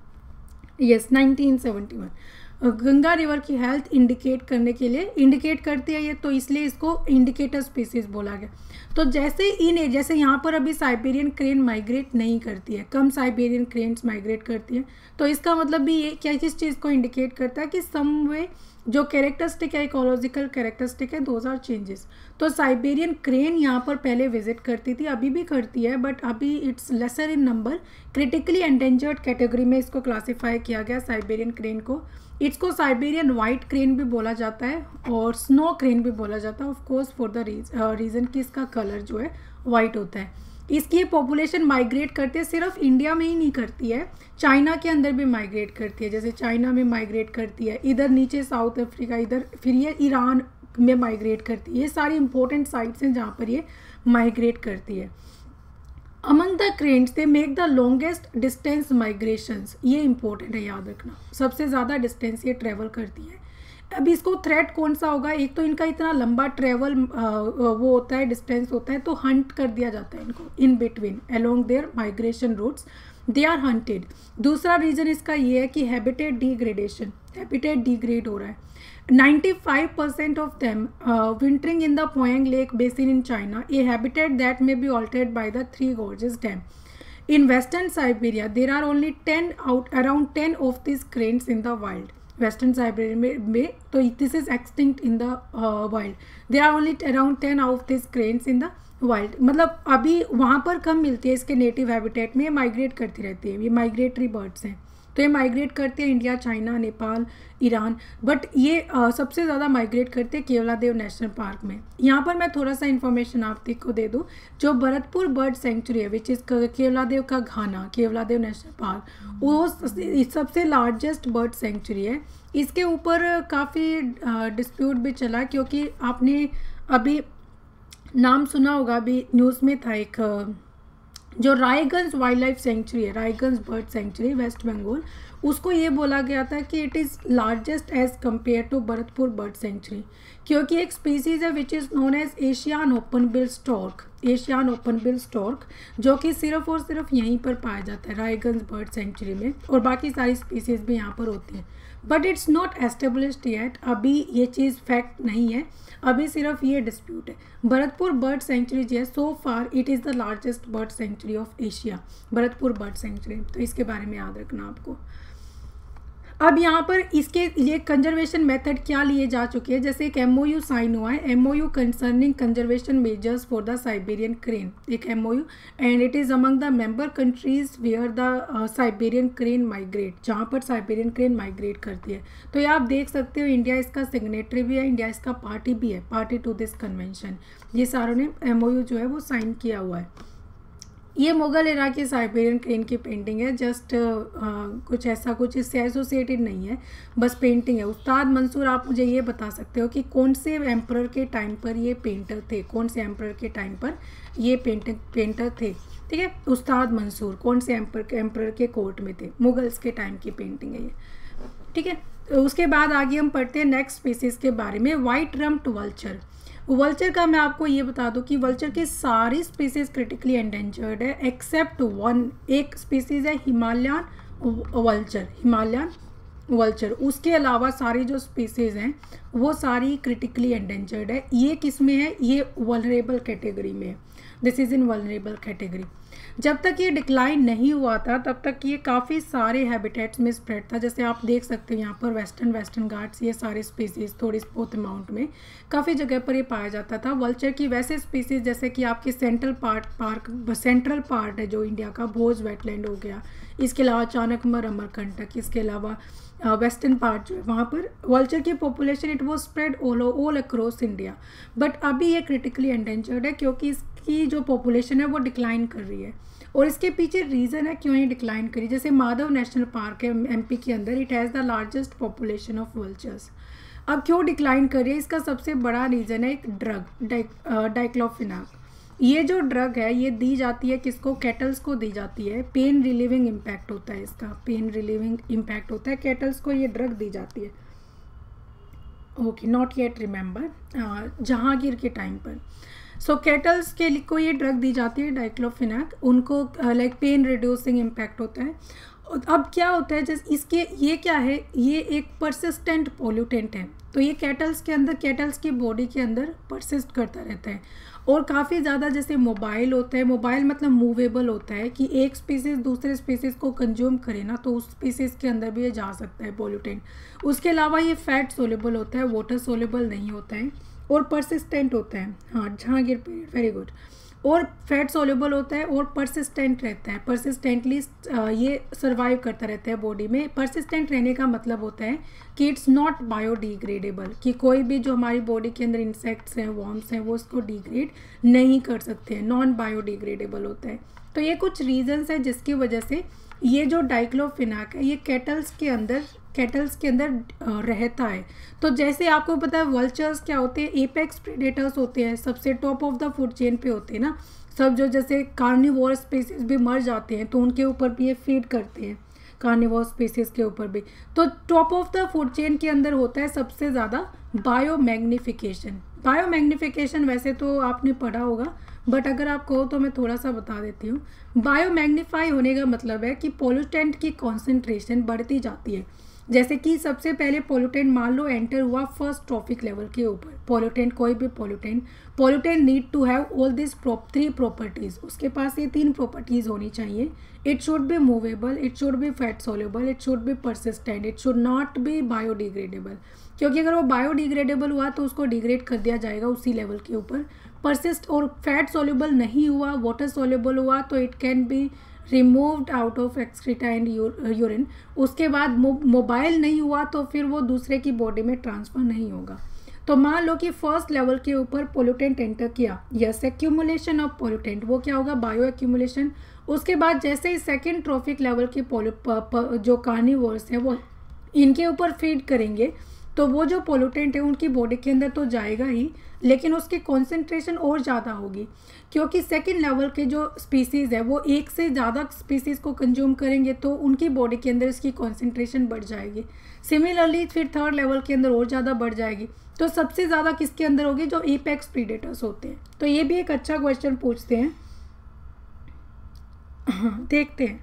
यस 1971, गंगा रिवर की हेल्थ इंडिकेट करने के लिए इंडिकेट करती है ये, तो इसलिए इसको इंडिकेटर स्पीसीज बोला गया। तो जैसे यहाँ पर अभी साइबेरियन क्रेन माइग्रेट नहीं करती है, कम साइबेरियन क्रेन्स माइग्रेट करती है, तो इसका मतलब भी ये क्या, किस चीज़ को इंडिकेट करता है कि सम वे जो कैरेक्टरिस्टिक है, इकोलॉजिकल कैरेक्टरिस्टिक है, दोज आर चेंजेस। तो साइबेरियन क्रेन यहाँ पर पहले विजिट करती थी, अभी भी करती है, बट अभी it's lesser in number. Critically endangered category में इसको क्लासीफाई किया गया साइबेरियन क्रेन को। इसको साइबेरियन वाइट क्रेन भी बोला जाता है और स्नो क्रेन भी बोला जाता है, of course for the reason कि इसका कलर जो है वाइट होता है। इसकी पॉपुलेशन माइग्रेट करती है, सिर्फ इंडिया में ही नहीं करती है, चाइना के अंदर भी माइग्रेट करती है। जैसे चाइना में माइग्रेट करती है, इधर नीचे साउथ अफ्रीका, इधर फिर ये ईरान में माइग्रेट करती है। ये सारी इंपॉर्टेंट साइट्स हैं जहाँ पर ये माइग्रेट करती है। Among the cranes they make the longest distance migrations, ये इंपॉर्टेंट है याद रखना, सबसे ज़्यादा डिस्टेंस ये ट्रैवल करती है। अब इसको थ्रेट कौन सा होगा, एक तो इनका इतना लंबा ट्रैवल वो होता है, डिस्टेंस होता है, तो हंट कर दिया जाता है इनको in between along their migration routes, they are hunted. दूसरा रीज़न इसका ये है कि हैबिटेट डिग्रेडेशन, हैबिटेट डिग्रेड हो रहा है। 95% of them wintering in the Poyang Lake basin in China, a habitat that may be altered by the Three Gorges Dam. In western Siberia, there are only around 10 of these cranes in the wild. Western Siberia में तो this is extinct in the wild. There are only around 10 of these cranes in the wild. मतलब अभी वहाँ पर कम मिलती है इसके नेटिव हैबिटेट में, माइग्रेट करती रहती है, ये माइग्रेटरी बर्ड्स हैं, तो ये माइग्रेट करते हैं India, China, Nepal, Iran, but ये सबसे ज़्यादा माइग्रेट करते हैं केवलादेव नेशनल पार्क में। यहाँ पर मैं थोड़ा सा इन्फॉर्मेशन आपको दे दूँ, जो भरतपुर बर्ड सेंचुरी है विच इज़ केवलादेव का घाना, केवलादेव नेशनल पार्क, वो सबसे लार्जेस्ट बर्ड सेंचुरी है। इसके ऊपर काफ़ी डिस्प्यूट भी चला, क्योंकि आपने अभी नाम सुना होगा, अभी न्यूज़ में था एक जो रायगंज वाइल्ड लाइफ सेंचुरी है, Raiganj bird sanctuary west Bengal, उसको ये बोला गया था कि it is largest as compare to Bharatpur bird sanctuary, क्योंकि एक स्पीसीज़ है which is known as Asian open bill stork, Asian open bill stork, जो कि सिर्फ और सिर्फ यहीं पर पाया जाता है रायगंज बर्ड सेंचुरी में, और बाकी सारी स्पीसीज़ भी यहाँ पर होती हैं, but it's not established yet, अभी ये चीज़ फैक्ट नहीं है, अभी सिर्फ ये डिस्प्यूट है। भरतपुर बर्ड सेंचुरी जो है, so far it is the largest bird sanctuary of Asia, Bharatpur bird sanctuary, तो इसके बारे में याद रखना आपको। अब यहाँ पर इसके लिए कंजर्वेशन मेथड क्या लिए जा चुके हैं, जैसे एक MOU साइन हुआ है, MOU concerning conservation measures for the Siberian crane, एक MOU, and it is among the member countries where the Siberian crane migrate, जहाँ पर साइबेरियन क्रेन माइग्रेट करती है। तो ये आप देख सकते हो, इंडिया इसका सिग्नेटरी भी है, इंडिया इसका पार्टी भी है, पार्टी टू दिस कन्वेंशन। ये सारों ने MOU जो है वो साइन किया हुआ है। ये मुगल एरा की साइबेरियन क्रेन की पेंटिंग है, जस्ट कुछ ऐसा कुछ इससे एसोसिएटेड नहीं है, बस पेंटिंग है। उस्ताद मंसूर, आप मुझे ये बता सकते हो कि कौन से एम्परर के टाइम पर ये पेंटर थे, कौन से एम्परर के टाइम पर ये पेंटर थे, ठीक है, उस्ताद मंसूर कौन से एम्परर के कोर्ट में थे, मुगल्स के टाइम की पेंटिंग है ये, ठीक है। उसके बाद आगे हम पढ़ते हैं नेक्स्ट स्पीसीज़ के बारे में, वाइट रम्प्ड वल्चर। वल्चर का मैं आपको ये बता दूं कि वल्चर की सारी स्पीसीज़ क्रिटिकली एंडेंजर्ड है एक्सेप्ट वन, एक स्पीसीज़ है हिमालयन वल्चर, हिमालयन वल्चर, उसके अलावा सारी जो स्पीसीज़ हैं वो सारी क्रिटिकली एंडेंजर्ड है। ये किस में है, ये वल्नरेबल कैटेगरी में है, this is in vulnerable category. जब तक ये डिक्लाइन नहीं हुआ था तब तक ये काफ़ी सारे हैबिटेट्स में स्प्रेड था, जैसे आप देख सकते हैं यहाँ पर वेस्टर्न घाट्स, ये सारे स्पीसीज़ थोड़ी बहुत अमाउंट में काफ़ी जगह पर ये पाया जाता था। वल्चर की वैसे स्पीसीज़ जैसे कि आपके सेंट्रल पार्ट है जो इंडिया का, भोज वेटलैंड हो गया, इसके अलावा चाणक्मर, अमरकंटक, इसके अलावा वेस्टर्न पार्ट जो है वहाँ पर वल्चर की population it was spread all across India, but अभी ये क्रिटिकली एंडेंजर्ड है क्योंकि इसकी जो पॉपुलेशन है वो डिक्लाइन कर रही है, और इसके पीछे रीज़न है क्यों ये डिक्लाइन करी। जैसे माधव नेशनल पार्क है MP के अंदर, it has the largest population of vultures. अब क्यों डिक्लाइन कर रही है, इसका सबसे बड़ा रीज़न है एक ड्रग, डाइक्लोफिनाक। ये जो ड्रग है ये दी जाती है किसको, कैटल्स को दी जाती है, पेन रिलीविंग इम्पैक्ट होता है इसका, पेन रिलीविंग इम्पैक्ट होता है, कैटल्स को ये ड्रग दी जाती है। Okay, not yet remember, Jahangir के टाइम पर। सो कैटल्स के लिए को ये ड्रग दी जाती है डाइक्लोफिनाक, उनको लाइक पेन रिड्यूसिंग इम्पैक्ट होता है। अब क्या होता है, जैसे इसके ये क्या है, ये एक परसिस्टेंट पोल्यूटेंट है, तो ये कैटल्स के अंदर, कैटल्स की बॉडी के अंदर परसिस्ट करता रहता है, और काफ़ी ज़्यादा जैसे मोबाइल होता है, मोबाइल मतलब मूवेबल होता है कि एक स्पीसीज़ दूसरे स्पीसीज़ को कंज्यूम करे ना, तो उस स्पीसीज़ के अंदर भी ये जा सकता है पोल्यूटेंट। उसके अलावा ये फैट सोल्यूबल होता है, वाटर सोल्यूबल नहीं होता है, और परसिस्टेंट होता है, हाँ जहांगीर पीरियड, वेरी गुड, और फैट सोल्यूबल होता है और परसिस्टेंट रहता है, परसिस्टेंटली ये सर्वाइव करता रहता है बॉडी में। परसिस्टेंट रहने का मतलब होता है कि इट्स नॉट बायोडिग्रेडेबल, कि कोई भी जो हमारी बॉडी के अंदर इंसेक्ट्स हैं, वॉर्म्स हैं, वो उसको डिग्रेड नहीं कर सकते हैं, नॉन बायोडिग्रेडेबल होता है। तो ये कुछ रीजंस हैं जिसकी वजह से ये जो डाइक्लोफिनाक है ये कैटल्स के अंदर रहता है। तो जैसे आपको पता है वल्चर्स क्या होते हैं, एपेक्स प्रेडेटर्स होते हैं, सबसे top of the food chain पे होते हैं ना सब, जो जैसे कार्निवोर स्पीसीज भी मर जाते हैं तो उनके ऊपर भी ये फीड करते हैं, कार्निवोर स्पीसीज के ऊपर भी। तो top of the food chain के अंदर होता है सबसे ज़्यादा बायोमैग्निफिकेशन। बायोमैग्निफिकेशन वैसे तो आपने पढ़ा होगा, बट अगर आप कहो तो मैं थोड़ा सा बता देती हूँ। बायोमैग्नीफाई होने का मतलब है कि पोल्यूटेंट की कॉन्सेंट्रेशन बढ़ती जाती है। जैसे कि सबसे पहले पोल्यूटेंट मान लो एंटर हुआ फर्स्ट ट्रॉफिक लेवल के ऊपर, पोल्यूटेंट कोई भी pollutant need to have all this 3 properties, उसके पास ये 3 प्रॉपर्टीज़ होनी चाहिए। It should be movable, it should be fat soluble, it should be persistent, it should not be biodegradable, क्योंकि अगर वो बायोडिग्रेडेबल हुआ तो उसको डिग्रेड कर दिया जाएगा उसी लेवल के ऊपर। परसिस्ट और फैट सोल्यूबल नहीं हुआ, वाटर सोल्यूबल हुआ, तो it can be removed out of excreta and urine, उसके बाद मोबाइल नहीं हुआ तो फिर वो दूसरे की बॉडी में ट्रांसफर नहीं होगा। तो मान लो कि फर्स्ट लेवल के ऊपर पोल्यूटेंट एंटर किया, यस एक्यूमुलेशन ऑफ पोल्यूटेंट, वो क्या होगा, बायो एक्यूमुलेशन। उसके बाद जैसे ही सेकेंड ट्रॉफिक लेवल के जो कार्निवोर्स है वो इनके ऊपर फीड करेंगे तो वो जो पोल्यूटेंट है उनकी बॉडी के अंदर तो जाएगा ही, लेकिन उसकी कॉन्सेंट्रेशन और ज़्यादा होगी, क्योंकि सेकंड लेवल के जो स्पीसीज़ है वो एक से ज़्यादा स्पीसीज़ को कंज्यूम करेंगे तो उनकी बॉडी के अंदर इसकी कॉन्सेंट्रेशन बढ़ जाएगी। सिमिलरली फिर थर्ड लेवल के अंदर और ज़्यादा बढ़ जाएगी। तो सबसे ज़्यादा किसके अंदर होगी, जो एपेक्स प्रीडेटर्स होते हैं। तो ये भी एक अच्छा क्वेश्चन पूछते हैं। देखते हैं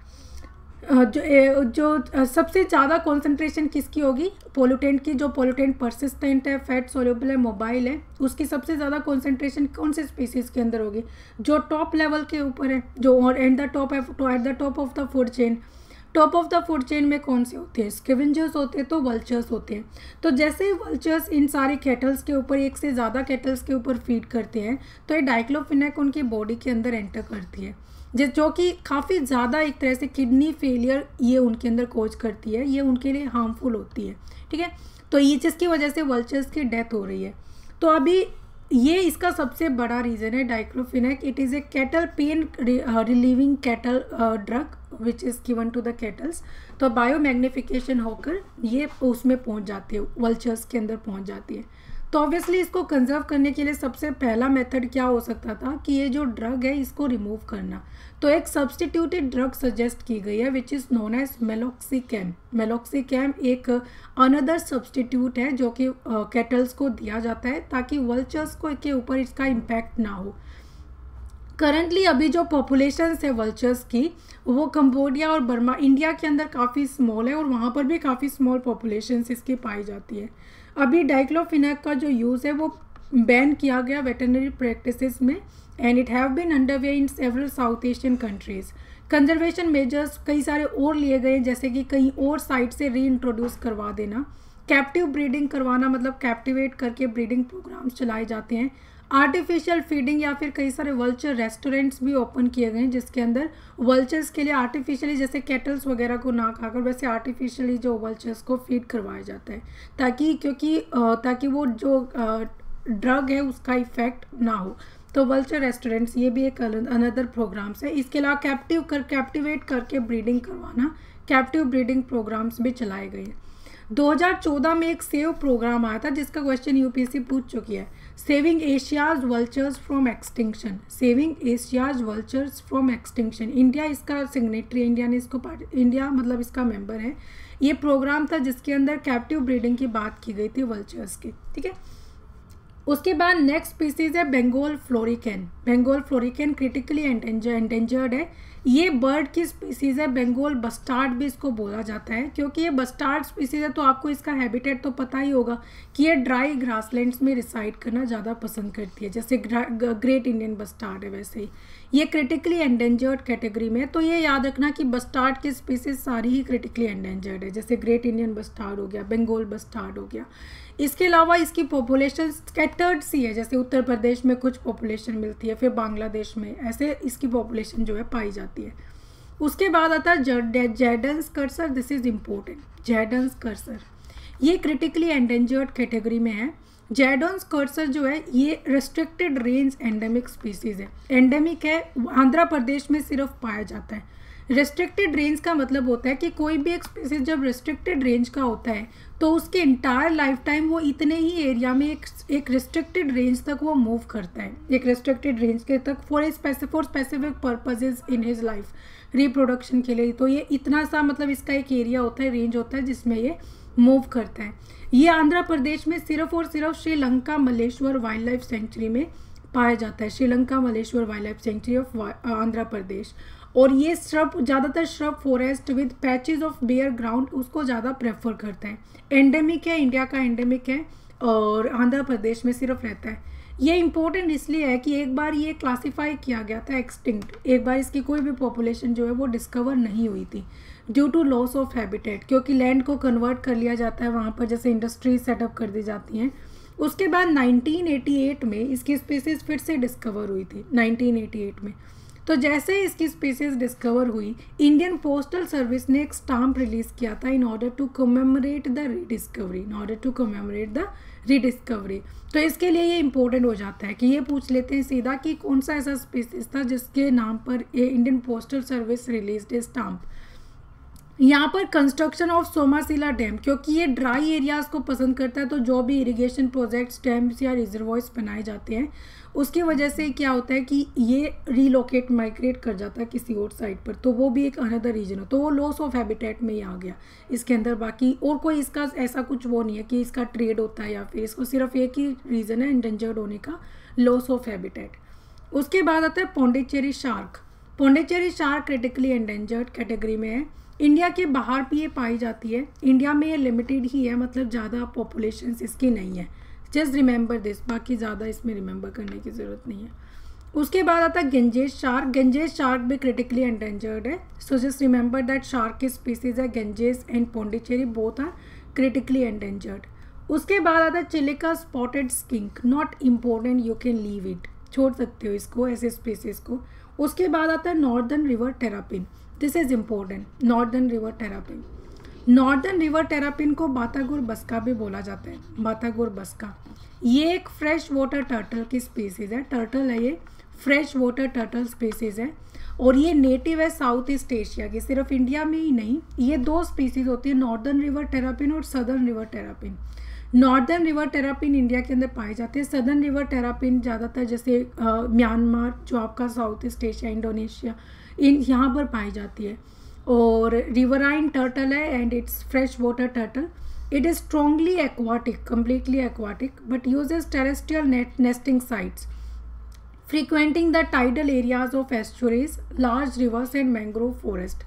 जो सबसे ज़्यादा कॉन्सेंट्रेशन किसकी होगी, पोल्यूटेंट की। जो पोल्यूटेंट परसिस्टेंट है, फैट सोल्यूबल है, मोबाइल है, उसकी सबसे ज़्यादा कॉन्सेंट्रेशन कौन से स्पीसीज़ के अंदर होगी, जो टॉप लेवल के ऊपर है, जो और at the top of the food chain. Top of the food chain में कौन से होते हैं, स्कैवेंजर्स होते हैं, तो वल्चर्स होते हैं। तो जैसे ही वल्चर्स इन सारे कैटल्स के ऊपर, एक से ज़्यादा कैटल्स के ऊपर फीड करते हैं तो ये डाइक्लोफिनेक उनकी बॉडी के अंदर एंटर करती है, जो कि काफ़ी ज़्यादा एक तरह से किडनी फेलियर ये उनके अंदर कोज करती है, ये उनके लिए हार्मफुल होती है, ठीक है। तो ये जिसकी वजह से वल्चर्स की डेथ हो रही है। तो अभी ये इसका सबसे बड़ा रीज़न है diclofenac. It is a cattle pain relieving cattle drug which is given to the cattles. तो बायोमैग्निफिकेशन होकर ये उसमें पहुंच जाती है, वल्चर्स के अंदर पहुंच जाती है। तो ऑब्वियसली इसको कंजर्व करने के लिए सबसे पहला मेथड क्या हो सकता था कि ये जो ड्रग है इसको रिमूव करना। तो एक सब्सटीट्यूटेड ड्रग सजेस्ट की गई है which is known as meloxicam. Meloxicam एक अनदर सब्सटीट्यूट है जो कि कैटल्स को दिया जाता है ताकि वल्चर्स को के ऊपर इसका इम्पैक्ट ना हो। करंटली अभी जो पॉपुलेशंस है वल्चर्स की वो कंबोडिया और बर्मा, इंडिया के अंदर काफ़ी स्मॉल है और वहाँ पर भी काफ़ी स्मॉल पॉपुलेशंस इसकी पाई जाती है। अभी डाइक्लोफिनेक का जो यूज़ है वो बैन किया गया वेटरनरी प्रैक्टिसेस में and it have been underway in several South Asian countries. Conservation measures कई सारे और लिए गए, जैसे कि कहीं और साइड से री इंट्रोड्यूस करवा देना, कैप्टिव ब्रीडिंग करवाना, मतलब कैप्टिवेट करके ब्रीडिंग प्रोग्राम्स चलाए जाते हैं, आर्टिफिशियल फीडिंग या फिर कई सारे वल्चर रेस्टोरेंट्स भी ओपन किए गए हैं जिसके अंदर वल्चर्स के लिए आर्टिफिशियली, जैसे कैटल्स वगैरह को ना खाकर वैसे आर्टिफिशियली जो वल्चर्स को फीड करवाया जाता है ताकि वो जो ड्रग है उसका इफेक्ट ना हो। तो वल्चर रेस्टोरेंट्स ये भी एक अनदर प्रोग्राम्स है। इसके अलावा कैप्टिवेट करके ब्रीडिंग करवाना, कैप्टिव ब्रीडिंग प्रोग्राम्स भी चलाए गए हैं। 2014 में एक सेव प्रोग्राम आया था जिसका क्वेश्चन यूपीएससी पूछ चुकी है, saving Asia's vultures from extinction. Saving Asia's vultures from extinction, India इसका सिग्नेटरी, इंडिया मतलब इसका मेंबर है। ये प्रोग्राम था जिसके अंदर कैप्टिव ब्रीडिंग की बात की गई थी वल्चर्स की, ठीक है। उसके बाद नेक्स्ट स्पीसीज है Bengal florican. Bengal florican critically endangered है। ये बर्ड की स्पीसीज है, बंगाल बस्टार्ड भी इसको बोला जाता है क्योंकि ये बस्टार्ड स्पीसीज है। तो आपको इसका हैबिटेट तो पता ही होगा कि ये ड्राई ग्रासलैंड्स में रिसाइड करना ज़्यादा पसंद करती है, जैसे ग्रेट इंडियन बस्टार्ड है वैसे ही ये क्रिटिकली एंडेंजर्ड कैटेगरी में। तो ये याद रखना कि बस्टार्ड की स्पीसीज सारी ही क्रिटिकली एंडेंजर्ड है, जैसे ग्रेट इंडियन बस्टार्ड हो गया, बंगाल बस्टार्ड हो गया। इसके अलावा इसकी पॉपुलेशन स्कैटर्ड सी है, जैसे उत्तर प्रदेश में कुछ पॉपुलेशन मिलती है, फिर बांग्लादेश में, ऐसे इसकी पॉपुलेशन जो है पाई जाती है। उसके बाद आता है Jerdon's courser. This is important, Jerdon's courser ये क्रिटिकली एंडेंजर्ड कैटेगरी में है। जैडन्स कर्सर जो है ये रेस्ट्रिक्टेड रेंज एंडेमिक स्पीसीज है, एंडेमिक है, आंध्र प्रदेश में सिर्फ पाया जाता है। रेस्ट्रिक्टेड रेंज का मतलब होता है कि कोई भी एक स्पीसीज जब रेस्ट्रिक्टेड रेंज का होता है तो उसके इंटायर लाइफ टाइम वो इतने ही एरिया में एक रेस्ट्रिक्टेड रेंज तक वो मूव करता है, एक रेस्ट्रिक्टेड रेंज के तक for specific purposes in his life, reproduction के लिए। तो ये इतना सा मतलब इसका एक एरिया होता है, रेंज होता है जिसमें ये मूव करता है। ये आंध्र प्रदेश में सिर्फ और सिर्फ Sri Lanka Maleshwar wild life sanctuary में पाया जाता है, Sri Lanka Maleshwar wild life sanctuary of Andhra Pradesh. और ये श्रब ज़्यादातर shrub forest with patches of bear ground उसको ज़्यादा प्रेफर करता है। एंडेमिक है, इंडिया का एंडेमिक है और आंध्र प्रदेश में सिर्फ रहता है। ये इंपॉर्टेंट इसलिए है कि एक बार ये क्लासिफाई किया गया था एक्सटिंक्ट, एक बार इसकी कोई भी पॉपुलेशन जो है वो डिस्कवर नहीं हुई थी due to loss of habitat, क्योंकि लैंड को कन्वर्ट कर लिया जाता है वहाँ पर, जैसे इंडस्ट्रीज सेटअप कर दी जाती हैं। उसके बाद 1988 में इसकी स्पीसीज फिर से डिस्कवर हुई थी, 1988 में। तो जैसे ही इसकी स्पीसीज डिस्कवर हुई, इंडियन पोस्टल सर्विस ने एक स्टाम्प रिलीज किया था in order to commemorate the rediscovery. तो इसके लिए ये इंपॉर्टेंट हो जाता है कि ये पूछ लेते हैं सीधा कि कौन सा ऐसा स्पीसीज था जिसके नाम पर Indian postal service released a stamp. यहाँ पर कंस्ट्रक्शन ऑफ सोमासिला डैम, क्योंकि ये ड्राई एरियाज को पसंद करता है, तो जो भी इरिगेशन प्रोजेक्ट्स, डैम्स या रिजर्वॉयर्स बनाए जाते हैं उसकी वजह से क्या होता है कि ये रीलोकेट माइग्रेट कर जाता है किसी और साइड पर, तो वो भी एक अनदर रीजन हो, तो वो लॉस ऑफ हैबिटेट में ही आ गया इसके अंदर। बाकी और कोई इसका ऐसा कुछ वो नहीं है कि इसका ट्रेड होता है या फिर इसको सिर्फ एक ही रीज़न है इंडेंजर्ड होने का, लॉस ऑफ हैबिटेट। उसके बाद आता है Pondicherry shark. Pondicherry shark critically endangered category में है। इंडिया के बाहर भी ये पाई जाती है, इंडिया में ये लिमिटेड ही है, मतलब ज़्यादा पॉपुलेशन इसकी नहीं है। जस्ट रिमेंबर दिस, बाकी ज़्यादा इसमें रिमेंबर करने की ज़रूरत नहीं है। उसके बाद आता है गेंजेस शार्क। गेंजेस शार्क भी क्रिटिकली एंडेंजर्ड है, so just remember that shark की स्पीसीज है Ganges and Pondicherry, both are critically endangered. उसके बाद आता है Chilika spotted skink, not important, you can leave it, छोड़ सकते हो इसको, ऐसे स्पीसीज को। उसके बाद आता है northern river terrapin, this is important, northern river terrapin. Northern river terrapin को बातागुर बस्का भी बोला जाता है, बातागुर बस्का। ये एक फ्रेश वाटर टर्टल की स्पीसीज है, टर्टल है ये, फ्रेश वाटर टर्टल स्पीसीज है, और ये नेटिव है साउथ ईस्ट एशिया की, सिर्फ इंडिया में ही नहीं। ये दो स्पीसीज होती है, नॉर्दर्न रिवर टेरापिन और southern river terrapin. Northern river terrapin India के अंदर पाए जाते हैं, सदर्न रिवर टेरापिन ज़्यादातर जैसे म्यांमार, जो आपका साउथ ईस्ट एशिया, इंडोनेशिया, यहाँ पर पाई जाती है। और रिवराइन टर्टल है and it's fresh water turtle. It is strongly aquatic, completely aquatic, but uses terrestrial nesting sites, frequenting the tidal areas of estuaries, large rivers and mangrove forest.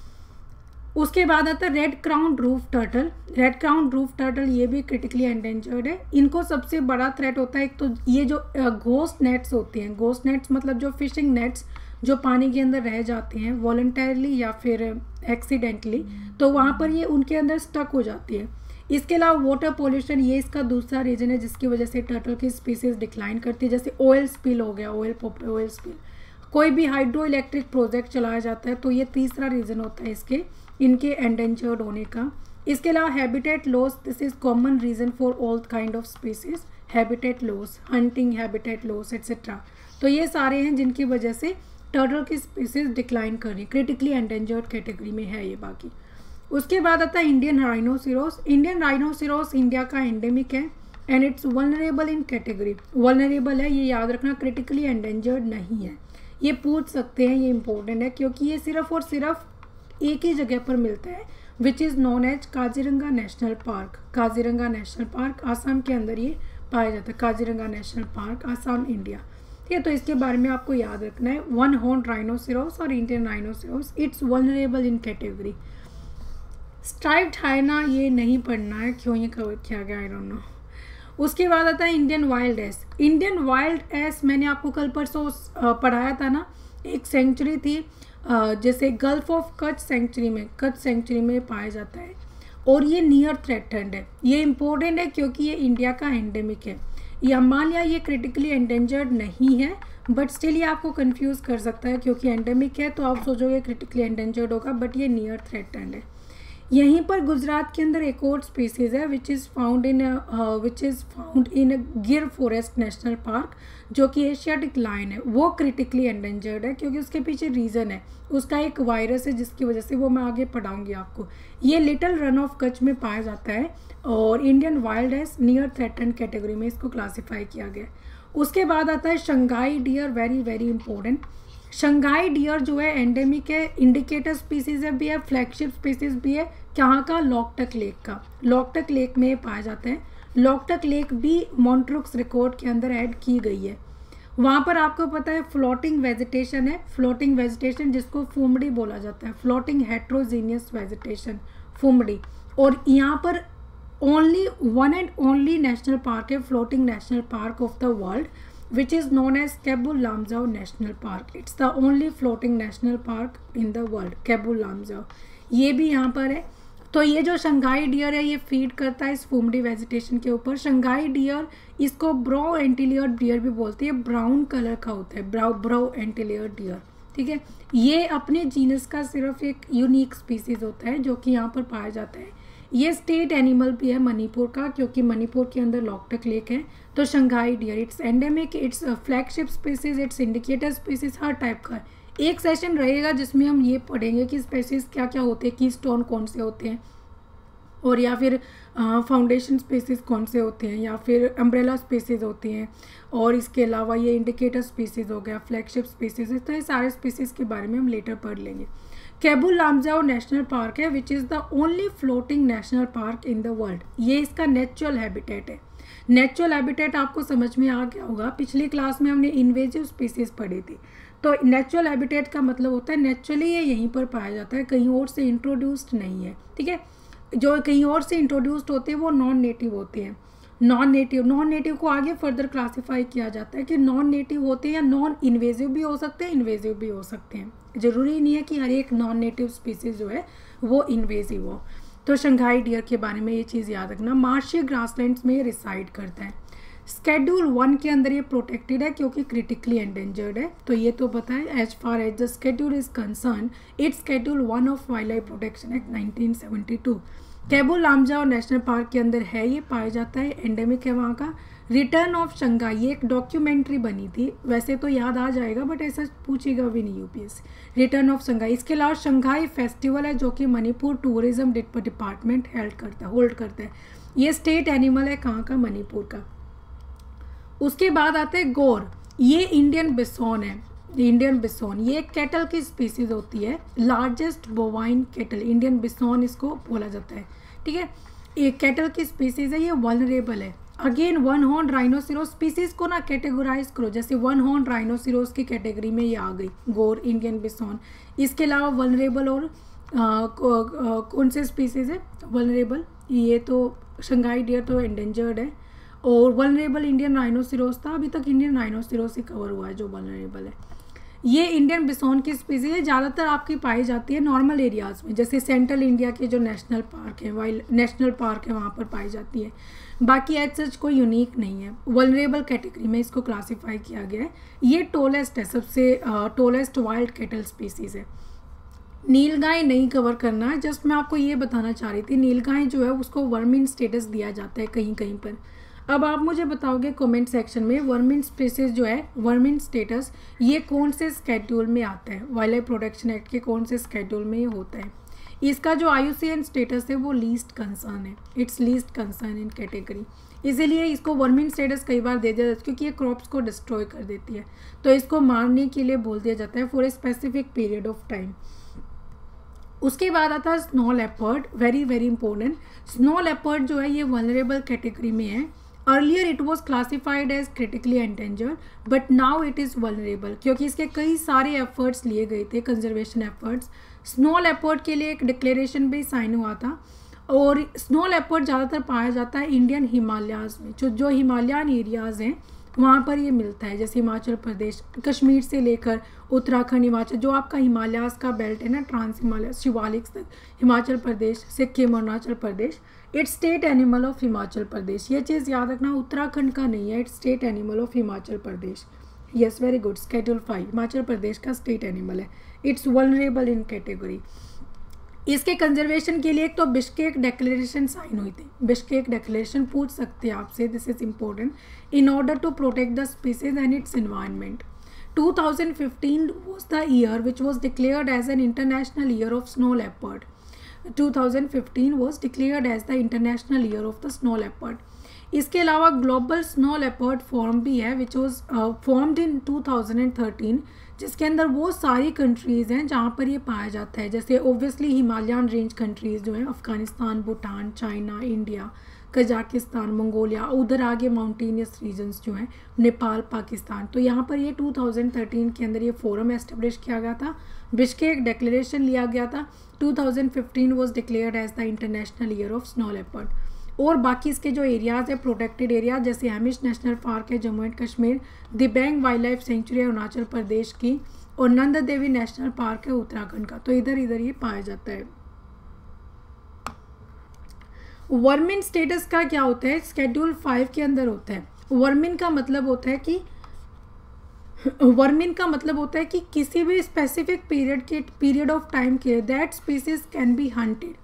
उसके बाद आता है red crown roof turtle. Red crown roof turtle ये भी क्रिटिकली एंडेंजर्ड है। इनको सबसे बड़ा थ्रेट होता है एक तो ये जो घोस्ट नेट्स होती हैं, घोस्ट नेट्स मतलब जो फिशिंग नेट्स जो पानी के अंदर रह जाते हैं वॉलंटरली या फिर एक्सीडेंटली, तो वहाँ पर ये उनके अंदर स्टक हो जाती है। इसके अलावा वाटर पोल्यूशन, ये इसका दूसरा रीजन है जिसकी वजह से टर्टल की स्पीसीज डिक्लाइन करती है। जैसे ऑयल स्पिल हो गया, ऑयल स्पिल, कोई भी हाइड्रो इलेक्ट्रिक प्रोजेक्ट चलाया जाता है, तो ये तीसरा रीज़न होता है इनके एंडेंजर्ड होने का। इसके अलावा habitat loss, this is common reason for all kind of species, habitat loss, hunting habitat loss etcetera. तो ये सारे हैं जिनकी वजह से टर्टल की स्पीसीज डिक्लाइन कर रही है, क्रिटिकली एंडेंजर्ड कैटेगरी में है ये। बाकी उसके बाद आता है Indian rhinoceros. Indian rhinoceros India का एंडेमिक है and it's vulnerable in category. Vulnerable है, ये याद रखना, क्रिटिकली एंडेंजर्ड नहीं है। ये पूछ सकते हैं, ये इंपॉर्टेंट है क्योंकि ये सिर्फ और सिर्फ एक ही जगह पर मिलता है, which is known as Kaziranga national park. Kaziranga national park Assam के अंदर ये पाया जाता है, Kaziranga national park, Assam, India. ठीक है, तो इसके बारे में आपको याद रखना है, वन हॉर्न राइनोसिरोस और Indian rhinoceros, it's vulnerable in category. Striped hyena ये नहीं पढ़ना है, क्यों ये कवर किया गया आई डोंट नो। उसके बाद आता है Indian wild ass. Indian wild ass मैंने आपको कल परसों पढ़ाया था ना, एक सेंचुरी थी जैसे गल्फ ऑफ कच्छ सेंचुरी में पाया जाता है और ये नियर थ्रेटन्ड है। ये इंपॉर्टेंट है क्योंकि ये इंडिया का एंडेमिक है। या मान लिया ये क्रिटिकली एंडेंजर्ड नहीं है, बट स्टिल ये आपको कंफ्यूज कर सकता है क्योंकि एंडेमिक है तो आप सोचोगे क्रिटिकली एंडेंजर्ड होगा, बट ये नियर थ्रेटन्ड है। यहीं पर गुजरात के अंदर एक और स्पीसीज है विच इज़ फाउंड इन गिर फॉरेस्ट नेशनल पार्क, जो कि एशियाटिक लायन है। वो क्रिटिकली एंडेंजर्ड है क्योंकि उसके पीछे रीज़न है, उसका एक वायरस है जिसकी वजह से, वो मैं आगे पढ़ाऊंगी आपको। ये लिटिल रन ऑफ कच्छ में पाया जाता है और Indian wild ass near threatened category में इसको क्लासीफाई किया गया। उसके बाद आता है Sangai deer, very very important. Sangai deer जो है एंडेमिक है, इंडिकेटर स्पीसीज है भी है, फ्लैगशिप स्पीसीज भी है। कहाँ का? लॉकटक लेक का। लॉकटक लेक में पाया जाता है। लॉकटक लेक भी मॉन्ट्रुक्स रिकॉर्ड के अंदर ऐड की गई है। वहाँ पर आपको पता है फ्लोटिंग वेजिटेशन है, फ्लोटिंग वेजिटेशन जिसको फुमड़ी बोला जाता है, फ्लोटिंग हेट्रोजीनियस वेजिटेशन, फुमड़ी। और यहाँ पर only one and only national park है, floating national park of the world, which is known as Kabul Lamjau National Park. It's the only floating national park in the world, Kabul Lamjau. ये भी यहाँ पर है। तो ये जो शंघाई डियर है ये फीड करता है इस फुमडी वेजिटेशन के ऊपर। शंघाई डियर, इसको ब्रो एंटीलियर डियर भी बोलते हैं, ब्राउन कलर का होता है, ब्राउ एंटीलियर डियर। ठीक है। ये अपने जीनस का सिर्फ एक यूनिक स्पीसीज होता है जो कि यहाँ पर पाया जाता है। ये स्टेट एनिमल भी है मणिपुर का, क्योंकि मणिपुर के अंदर लॉकटक लेक है। तो Sangai deer, it's endemic, it's flagship species, it's indicator species, हर टाइप का है। एक सेशन रहेगा जिसमें हम ये पढ़ेंगे कि स्पीसीज क्या क्या होते हैं, की स्टोन कौन से होते हैं, और या फिर फाउंडेशन स्पीसीज कौन से होते हैं, या फिर अम्ब्रेला स्पीसीज होती हैं, और इसके अलावा ये इंडिकेटर स्पीसीज हो गया, फ्लैगशिप स्पीसीज, तो ये सारे स्पीसीज के बारे में हम लेटर पढ़ लेंगे। कैबुल लामजाओ नेशनल पार्क है which is the only floating national park in the world. ये इसका नेचुरल हैबिटेट है। नेचुरल हैबिटेट आपको समझ में आ गया होगा, पिछली क्लास में हमने इन्वेजिव स्पीसीज पढ़ी थी। तो नेचुरल हैबिटेट का मतलब होता है नेचुरली ये यहीं पर पाया जाता है, कहीं और से इंट्रोड्यूस्ड नहीं है, ठीक है। जो कहीं और से इंट्रोड्यूस्ड होते हैं वो नॉन नेटिव होते हैं। नॉन नेटिव को आगे फर्दर क्लासीफाई किया जाता है कि नॉन नेटिव होते हैं या नॉन इन्वेजिव भी हो सकते हैं, इन्वेजिव भी हो सकते हैं। ज़रूरी नहीं है कि हर एक नॉन नेटिव स्पीसीज जो है वो इन्वेजिव हो। तो शंघाई डियर के बारे में ये चीज़ याद रखना, मार्शी ग्रासलैंड्स में रिसाइड करता है। स्केड्यूल 1 के अंदर ये प्रोटेक्टेड है क्योंकि क्रिटिकली एंडेंजर्ड है, तो ये तो पता है। As far as the schedule is concern, it's schedule 1 of wildlife protection act 1972। Keibul Lamjao national park के अंदर है, ये पाया जाता है, एंडेमिक है वहाँ का। रिटर्न ऑफ शंघाई, ये एक डॉक्यूमेंट्री बनी थी, वैसे तो याद आ जाएगा बट ऐसा पूछेगा भी नहीं यूपीएससी। Return of Shanghai. इसके अलावा शंघाई फेस्टिवल है जो कि मणिपुर टूरिज्म डिपार्टमेंट होल्ड करता है। ये स्टेट एनिमल है कहाँ का, मणिपुर का। उसके बाद आता है गौर, ये इंडियन बिसोन है। इंडियन बिसोन ये कैटल की स्पीसीज होती है, largest bovine cattle, Indian bison इसको बोला जाता है, ठीक है। ये कैटल की स्पीसीज है, ये वल्नरेबल है। Again one horn rhinoceros species को ना कैटेगराइज करो, जैसे वन हॉर्न राइनोसिरोस की कैटेगरी में ये आ गई गौर, इंडियन बिसोन। इसके अलावा वल्नरेबल और कौन से स्पीसीज है वल्नरेबल, ये तो शंघाई डियर तो एंडेंजर्ड है, और वल्नरेबल इंडियन राइनोसिरोस था। अभी तक इंडियन राइनोसिरोस ही कवर हुआ है जो वल्नरेबल है। ये इंडियन बिसोन की स्पीसीज है, ज़्यादातर आपकी पाई जाती है नॉर्मल एरियाज़ में, जैसे सेंट्रल इंडिया के जो नेशनल पार्क है, वाइल्ड नेशनल पार्क है, वहाँ पर पाई जाती है। बाकी एज सच कोई यूनिक नहीं है। वल्नरेबल कैटेगरी में इसको क्लासीफाई किया गया है। ये टोलेस्ट है, सबसे टोलेस्ट वाइल्ड कैटल स्पीसीज है। नीलगाय नहीं कवर करना है, जस्ट मैं आपको ये बताना चाह रही थी, नीलगाय जो है उसको वर्मिन स्टेटस दिया जाता है कहीं कहीं पर। अब आप मुझे बताओगे कमेंट सेक्शन में वर्मिन स्पीसीज जो है, वर्मिन स्टेटस ये कौन से स्केड्यूल में आता है, वाइल्ड लाइफ प्रोटेक्शन एक्ट के कौन से स्केड्यूल में ये होता है। इसका जो IUCN स्टेटस है वो लीस्ट कंसर्न है, it's least concern in category, इसीलिए इसको वर्मिन स्टेटस कई बार दे दिया जाता है क्योंकि ये क्रॉप्स को डिस्ट्रॉय कर देती है, तो इसको मारने के लिए बोल दिया जाता है for a specific period of time. उसके बाद आता है snow leopard, very very important. Snow leopard जो है ये वल्नरेबल कैटेगरी में है। Earlier it was classified as critically endangered but now it is vulnerable, क्योंकि इसके कई सारे एफर्ट्स लिए गए थे, कंजर्वेशन एफर्ट्स। स्नो लेपर्ड के लिए एक डिक्लेरेशन भी साइन हुआ था, और स्नो लेपर्ड ज़्यादातर पाया जाता है इंडियन हिमालयाज़ में, जो हिमालयन एरियाज़ हैं वहाँ पर ये मिलता है, जैसे हिमाचल प्रदेश, कश्मीर से लेकर उत्तराखंड, हिमाचल, जो आपका हिमालयाज़ का बेल्ट है ना, ट्रांस हिमालय शिवालिक तक, Himachal Pradesh, Sikkim, Arunachal Pradesh. It's state animal of Himachal Pradesh, ये चीज़ याद रखना, उत्तराखंड का नहीं है, it's state animal of Himachal Pradesh. Yes very good, schedule 5 Himachal Pradesh का स्टेट एनिमल है। It's vulnerable in category. इसके कंजर्वेशन के लिए एक तो बिश्केक डेक्लेरेशन साइन हुई थी, बिश्केक डेक्लेरेशन पूछ सकते हैं आपसे, this is important, in order to protect the species and its environment. 2015 was the year which was declared as an international year of snow leopard. 2015 was declared as the international year of the snow leopard. इसके अलावा ग्लोबल स्नो लेपर्ड फॉर्म भी है विच वॉज फॉर्म्ड इन 2013, जिसके अंदर वो सारी कंट्रीज़ हैं जहाँ पर ये पाया जाता है, जैसे ओब्वियसली हिमालयन रेंज कंट्रीज़ जो हैं, Afghanistan, Bhutan, China, India, Kazakhstan, Mongolia, उधर आगे माउंटेनियस रीजन्स जो हैं, नेपाल, पाकिस्तान। तो यहाँ पर ये 2013 के अंदर ये फोरम एस्टेब्लिश किया गया था, बिश्केक डेक्लेरेशन लिया गया था। 2015 was declared as the international year of snow leopard. और बाकी इसके जो एरियाज़ है प्रोटेक्टेड एरिया, जैसे हेमिश नेशनल पार्क है Jammu and Kashmir, Dibang wildlife sanctuary है अरुणाचल प्रदेश की, और नंदा देवी नेशनल पार्क है उत्तराखंड का, तो इधर इधर ये पाया जाता है। वर्मिन स्टेटस का क्या होता है, स्केड्यूल 5 के अंदर होता है। वर्मिन का मतलब होता है कि वर्मिन का मतलब होता है कि किसी भी स्पेसिफिक पीरियड ऑफ टाइम के that species can be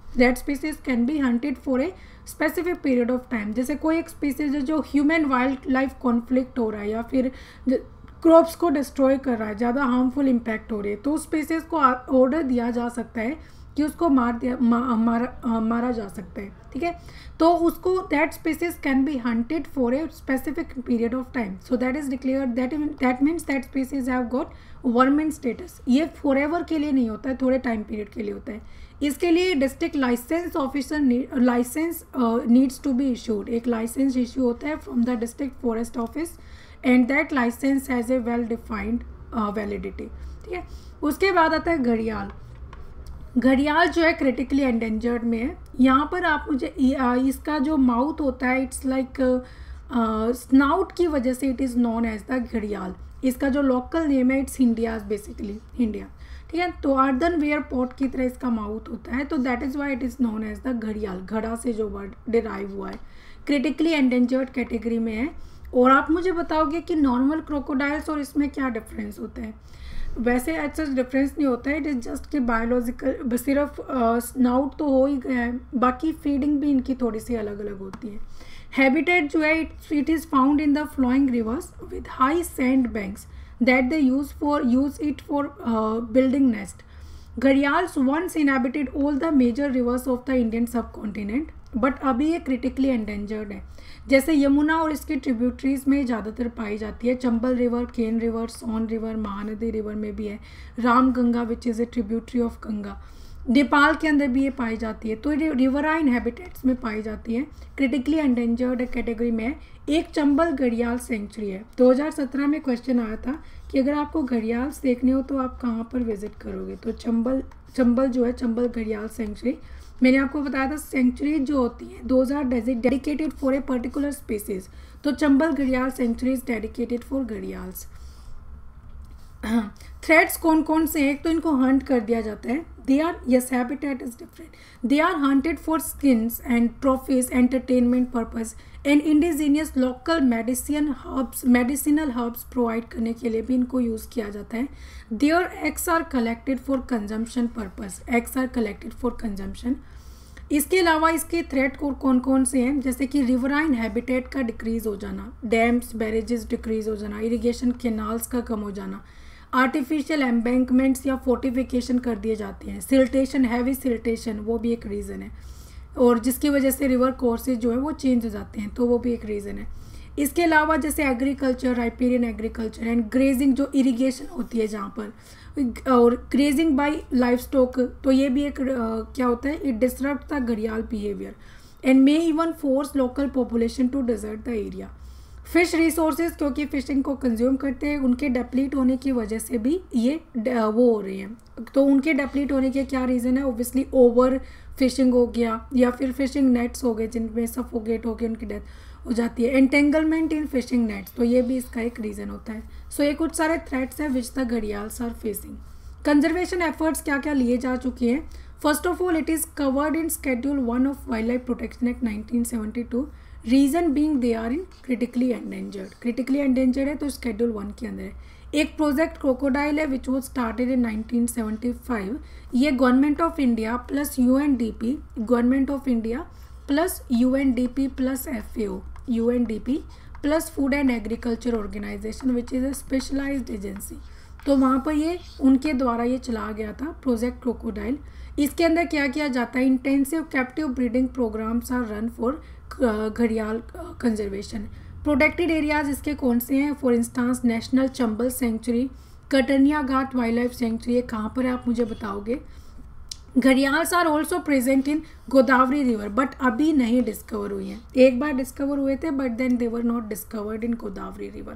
hunted for a specific period of time. जैसे कोई एक स्पीसीज है जो ह्यूमन वाइल्ड लाइफ कॉन्फ्लिक्ट हो रहा है या फिर क्रॉप्स को डिस्ट्रॉय कर रहा है, ज़्यादा हार्मफुल इम्पैक्ट हो रही है, तो उस स्पीसीज को ऑर्डर दिया जा सकता है कि उसको मारा जा सकता है, ठीक है। तो उसको that species can be hunted for a specific period of time, so that is declared that means that species have got vermin status. ये फॉर एवर के लिए नहीं होता है, थोड़े टाइम पीरियड के लिए होता है। इसके लिए district licence officer licence needs to be issued, एक लाइसेंस इशू होता है from the district forest office and that licence has a well defined validity, ठीक है। उसके बाद आता है घड़ियाल। घड़ियाल जो है क्रिटिकली एंडेंजर्ड में है। यहाँ पर आप मुझे इसका जो माउथ होता है इट्स लाइक स्नाउट की वजह से it is known as the घड़ियाल। इसका जो लोकल नेम है इट्स हिंडियाज, बेसिकली हिंडिया, ठीक है। तो अर्दनवेयर पॉट की तरह इसका माउथ होता है, तो that is why it is known as the घड़ियाल, घड़ा से जो वर्ड डिराइव हुआ है। क्रिटिकली एंडेंजर्ड कैटेगरी में है। और आप मुझे बताओगे कि नॉर्मल क्रोकोडाइल्स और इसमें क्या डिफरेंस होता है। वैसे ऐसा डिफरेंस नहीं होता है, इट इज़ जस्ट कि बायोलॉजिकल सिर्फ स्नाउट तो हो ही गया है, बाकी फीडिंग भी इनकी थोड़ी सी अलग अलग होती है। हैबिटेट जो है it is found in the flowing rivers with high sand banks that they use it for building nest. Gharials once inhabited all the major rivers of the Indian subcontinent, but अभी ये क्रिटिकली एंडेंजर्ड है। जैसे यमुना और इसकी ट्रिब्यूटरीज में ज़्यादातर पाई जाती है, Chambal river, Ken river, Son river, Mahanadi river में भी है, Ramganga which is a tributary of Ganga, Nepal के अंदर भी ये पाई जाती है। तो ये रिवराइन हैबिटेट्स में पाई जाती है, क्रिटिकली एंडेंजर्ड कैटेगरी में है। एक चंबल घड़ियाल सेंचुरी है। 2017 में क्वेश्चन आया था कि अगर आपको घड़ियाल देखने हो तो आप कहाँ पर विजिट करोगे, तो चंबल जो है चंबल घड़ियाल सेंचुरी। मैंने आपको बताया था सेंचुरी जो होती है those are dedicated for a particular species, तो चंबल घड़ियाल sanctuary is dedicated for gharials. Threats कौन कौन से हैं, तो इनको हंट कर दिया जाता है। They are, yes habitat is different, they are hunted for skins and trophies, entertainment purpose and indigenous local medicinal herbs provide करने के लिए भी इनको यूज़ किया जाता है। Their eggs are collected for consumption purpose, eggs are collected for consumption. इसके अलावा इसके थ्रेट को कौन कौन से हैं, जैसे कि रिवराइन हैबिटेट का डिक्रीज हो जाना, डैम्स बैरेजेस डिक्रीज हो जाना, इरिगेशन कैनाल्स का कम हो जाना, आर्टिफिशियल एम्बैंकमेंट्स या फोर्टिफिकेशन कर दिए जाते हैं, सिल्टेशन, हैवी सिल्टेशन वो भी एक रीज़न है, और जिसकी वजह से रिवर कोर्सेज जो है वो चेंज हो जाते हैं, तो वो भी एक रीज़न है। इसके अलावा जैसे agriculture, riparian agriculture and grazing, जो इरिगेशन होती है जहाँ पर, और ग्रेजिंग बाय लाइफ स्टॉक, तो ये भी एक क्या होता है, इट डिसरप्ट द घड़ियाल behaviour and may even force local population to desert the area. Fish resources, क्योंकि फिशिंग को कंज्यूम करते हैं, उनके डेप्लीट होने की वजह से भी ये वो हो रही हैं। तो उनके डेप्लीट होने के क्या रीज़न है, ओब्वियसली ओवर फिशिंग हो गया या फिर फिशिंग नेट्स हो गए जिनमें सफोकेट होकर उनकी डेथ हो जाती है, एंटेंगलमेंट इन फिशिंग नेट्स, तो ये भी इसका एक रीज़न होता है। सो ये कुछ सारे थ्रेट्स हैं which the gharials are facing. Conservation efforts क्या क्या लिए जा चुके हैं। First of all it is covered in schedule 1 of wildlife protection act 1972, reason being they are in critically endangered. Critically endangered है तो शेड्यूल 1 के अंदर है। एक प्रोजेक्ट क्रोकोडाइल है विच वॉज स्टार्टेड इन 1975, ये government of India plus UNDP, government of India plus UNDP plus FAO, UNDP plus food and agriculture organisation which is a specialised agency, तो वहाँ पर ये उनके द्वारा ये चला गया था प्रोजेक्ट क्रोकोडाइल। इसके अंदर क्या किया जाता है, intensive captive breeding programmes are run for घड़ियाल कंजर्वेशन। प्रोटेक्टेड एरियाज इसके कौन से हैं, for instance national Chambal sanctuary, Katarniaghat wild life sanctuary, ये कहाँ पर है आप मुझे बताओगे। Gharials are also present in Godavari river, but अभी नहीं डिस्कवर हुई हैं, एक बार डिस्कवर हुए थे but then they were not discovered in Godavari river.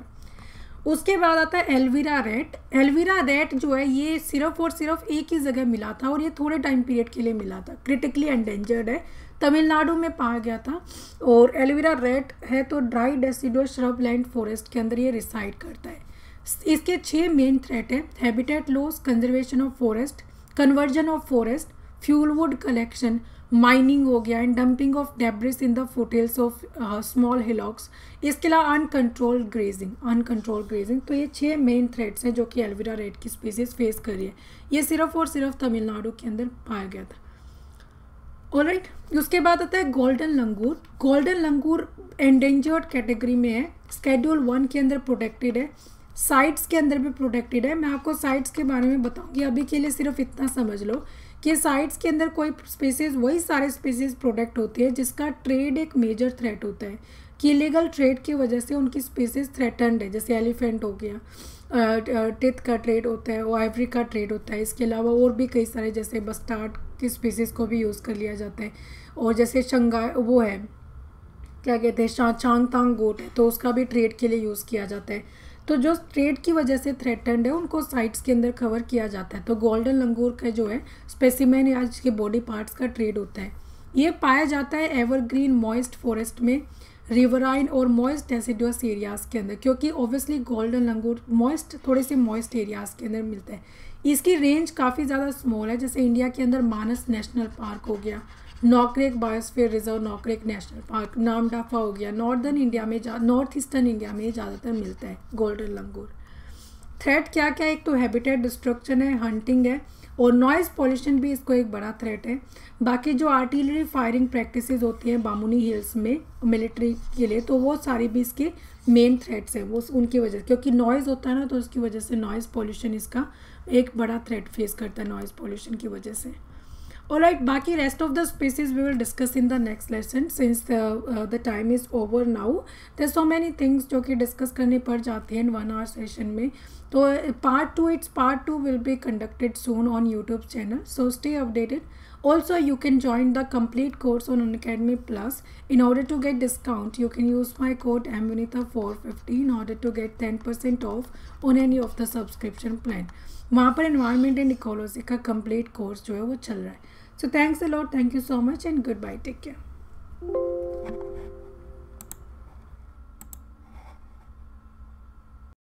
उसके बाद आता है एल्वीरा रेट। एल्वीरा रेट जो है ये सिर्फ और सिर्फ एक ही जगह मिला था और ये थोड़े टाइम पीरियड के लिए मिला था, क्रिटिकली एंडेंजर्ड है, तमिलनाडु में पाया गया था। और एल्वीरा रेट है तो dry deciduous shrub land forest के अंदर ये रिसाइड करता है। इसके 6 मेन थ्रेट है, habitat loss, conservation of forest, conversion of forest, fuel wood collection, mining हो गया, and dumping of debris in the foothills of small hillocks. इसके अलावा अनकंट्रोल्ड ग्रेजिंग। तो ये 6 मेन थ्रेट्स हैं जो कि एल्विरा रेड की स्पीसीज फेस कर रही है। ये सिर्फ और सिर्फ तमिलनाडु के अंदर पाया गया था। ऑलराइट, उसके बाद आता है golden langur. Golden langur endangered category में है, स्केड्यूल 1 के अंदर प्रोटेक्टेड है, साइट्स के अंदर भी प्रोटेक्टेड है। मैं आपको साइट्स के बारे में बताऊंगी, अभी के लिए सिर्फ इतना समझ लो कि साइट्स के अंदर कोई स्पीसीज, वही सारे स्पीसीज प्रोटेक्ट होती है जिसका ट्रेड एक मेजर थ्रेट होता है, कि इलीगल ट्रेड की वजह से उनकी स्पीसीज थ्रेटन्ड है। जैसे एलिफेंट हो गया, टिथ का ट्रेड होता है, वो आइवरी का ट्रेड होता है। इसके अलावा और भी कई सारे, जैसे बस्टार्ड की स्पीसीज को भी यूज़ कर लिया जाता है। और जैसे शंघाई वो है, क्या कहते हैं, चांगतांग गोट है, तो उसका भी ट्रेड के लिए यूज़ किया जाता है। तो जो ट्रेड की वजह से थ्रेटन्ड है उनको साइट्स के अंदर कवर किया जाता है। तो गोल्डन लंगूर का जो है स्पेसिमेन या इसके बॉडी पार्ट्स का ट्रेड होता है। ये पाया जाता है एवरग्रीन मॉइस्ट फॉरेस्ट में, रिवराइन और मॉइस्ट डेसिडुअस एरियाज़ के अंदर, क्योंकि ऑब्वियसली गोल्डन लंगूर मॉइस्ट, थोड़े से मॉइस्ट एरियाज़ के अंदर मिलता है। इसकी रेंज काफ़ी ज़्यादा स्मॉल है। जैसे इंडिया के अंदर मानस नेशनल पार्क हो गया, Nokrek biosphere reserve, Nokrek national park, Namdapha हो गया, नॉर्थ ईस्टर्न इंडिया में ज़्यादातर मिलता है गोल्डन लंगूर। थ्रेट क्या क्या है, एक तो हैबिटेट डिस्ट्रक्शन है, हंटिंग है, और नॉइज़ पॉल्यूशन भी इसको एक बड़ा थ्रेट है। बाकी जो आर्टिलरी फायरिंग प्रैक्टिसेस होती हैं बामुनी हिल्स में मिलिट्री के लिए, तो वो सारी भी इसके मेन थ्रेट्स हैं। वो उनकी वजह, क्योंकि नॉइज़ होता है ना, तो उसकी वजह से नॉइज़ पॉल्यूशन इसका एक बड़ा थ्रेट फेस करता है, नॉइज़ पॉल्यूशन की वजह से। Alright, बाकी rest of the species we will discuss in the next lesson since the time is over now. There's so many things जो कि discuss करने पड़ जाते हैं 1 hour session में। तो part 2 will be conducted soon on YouTube channel. So stay updated. Also, you can join the complete course on Unacademy Plus. In order to get discount, you can use my code Vinita450 in order to get 10% off on any of the subscription plan. वहाँ पर environment and ecology का complete course जो है वो चल रहा है। So thanks a lot. Thank you so much and goodbye. Take care.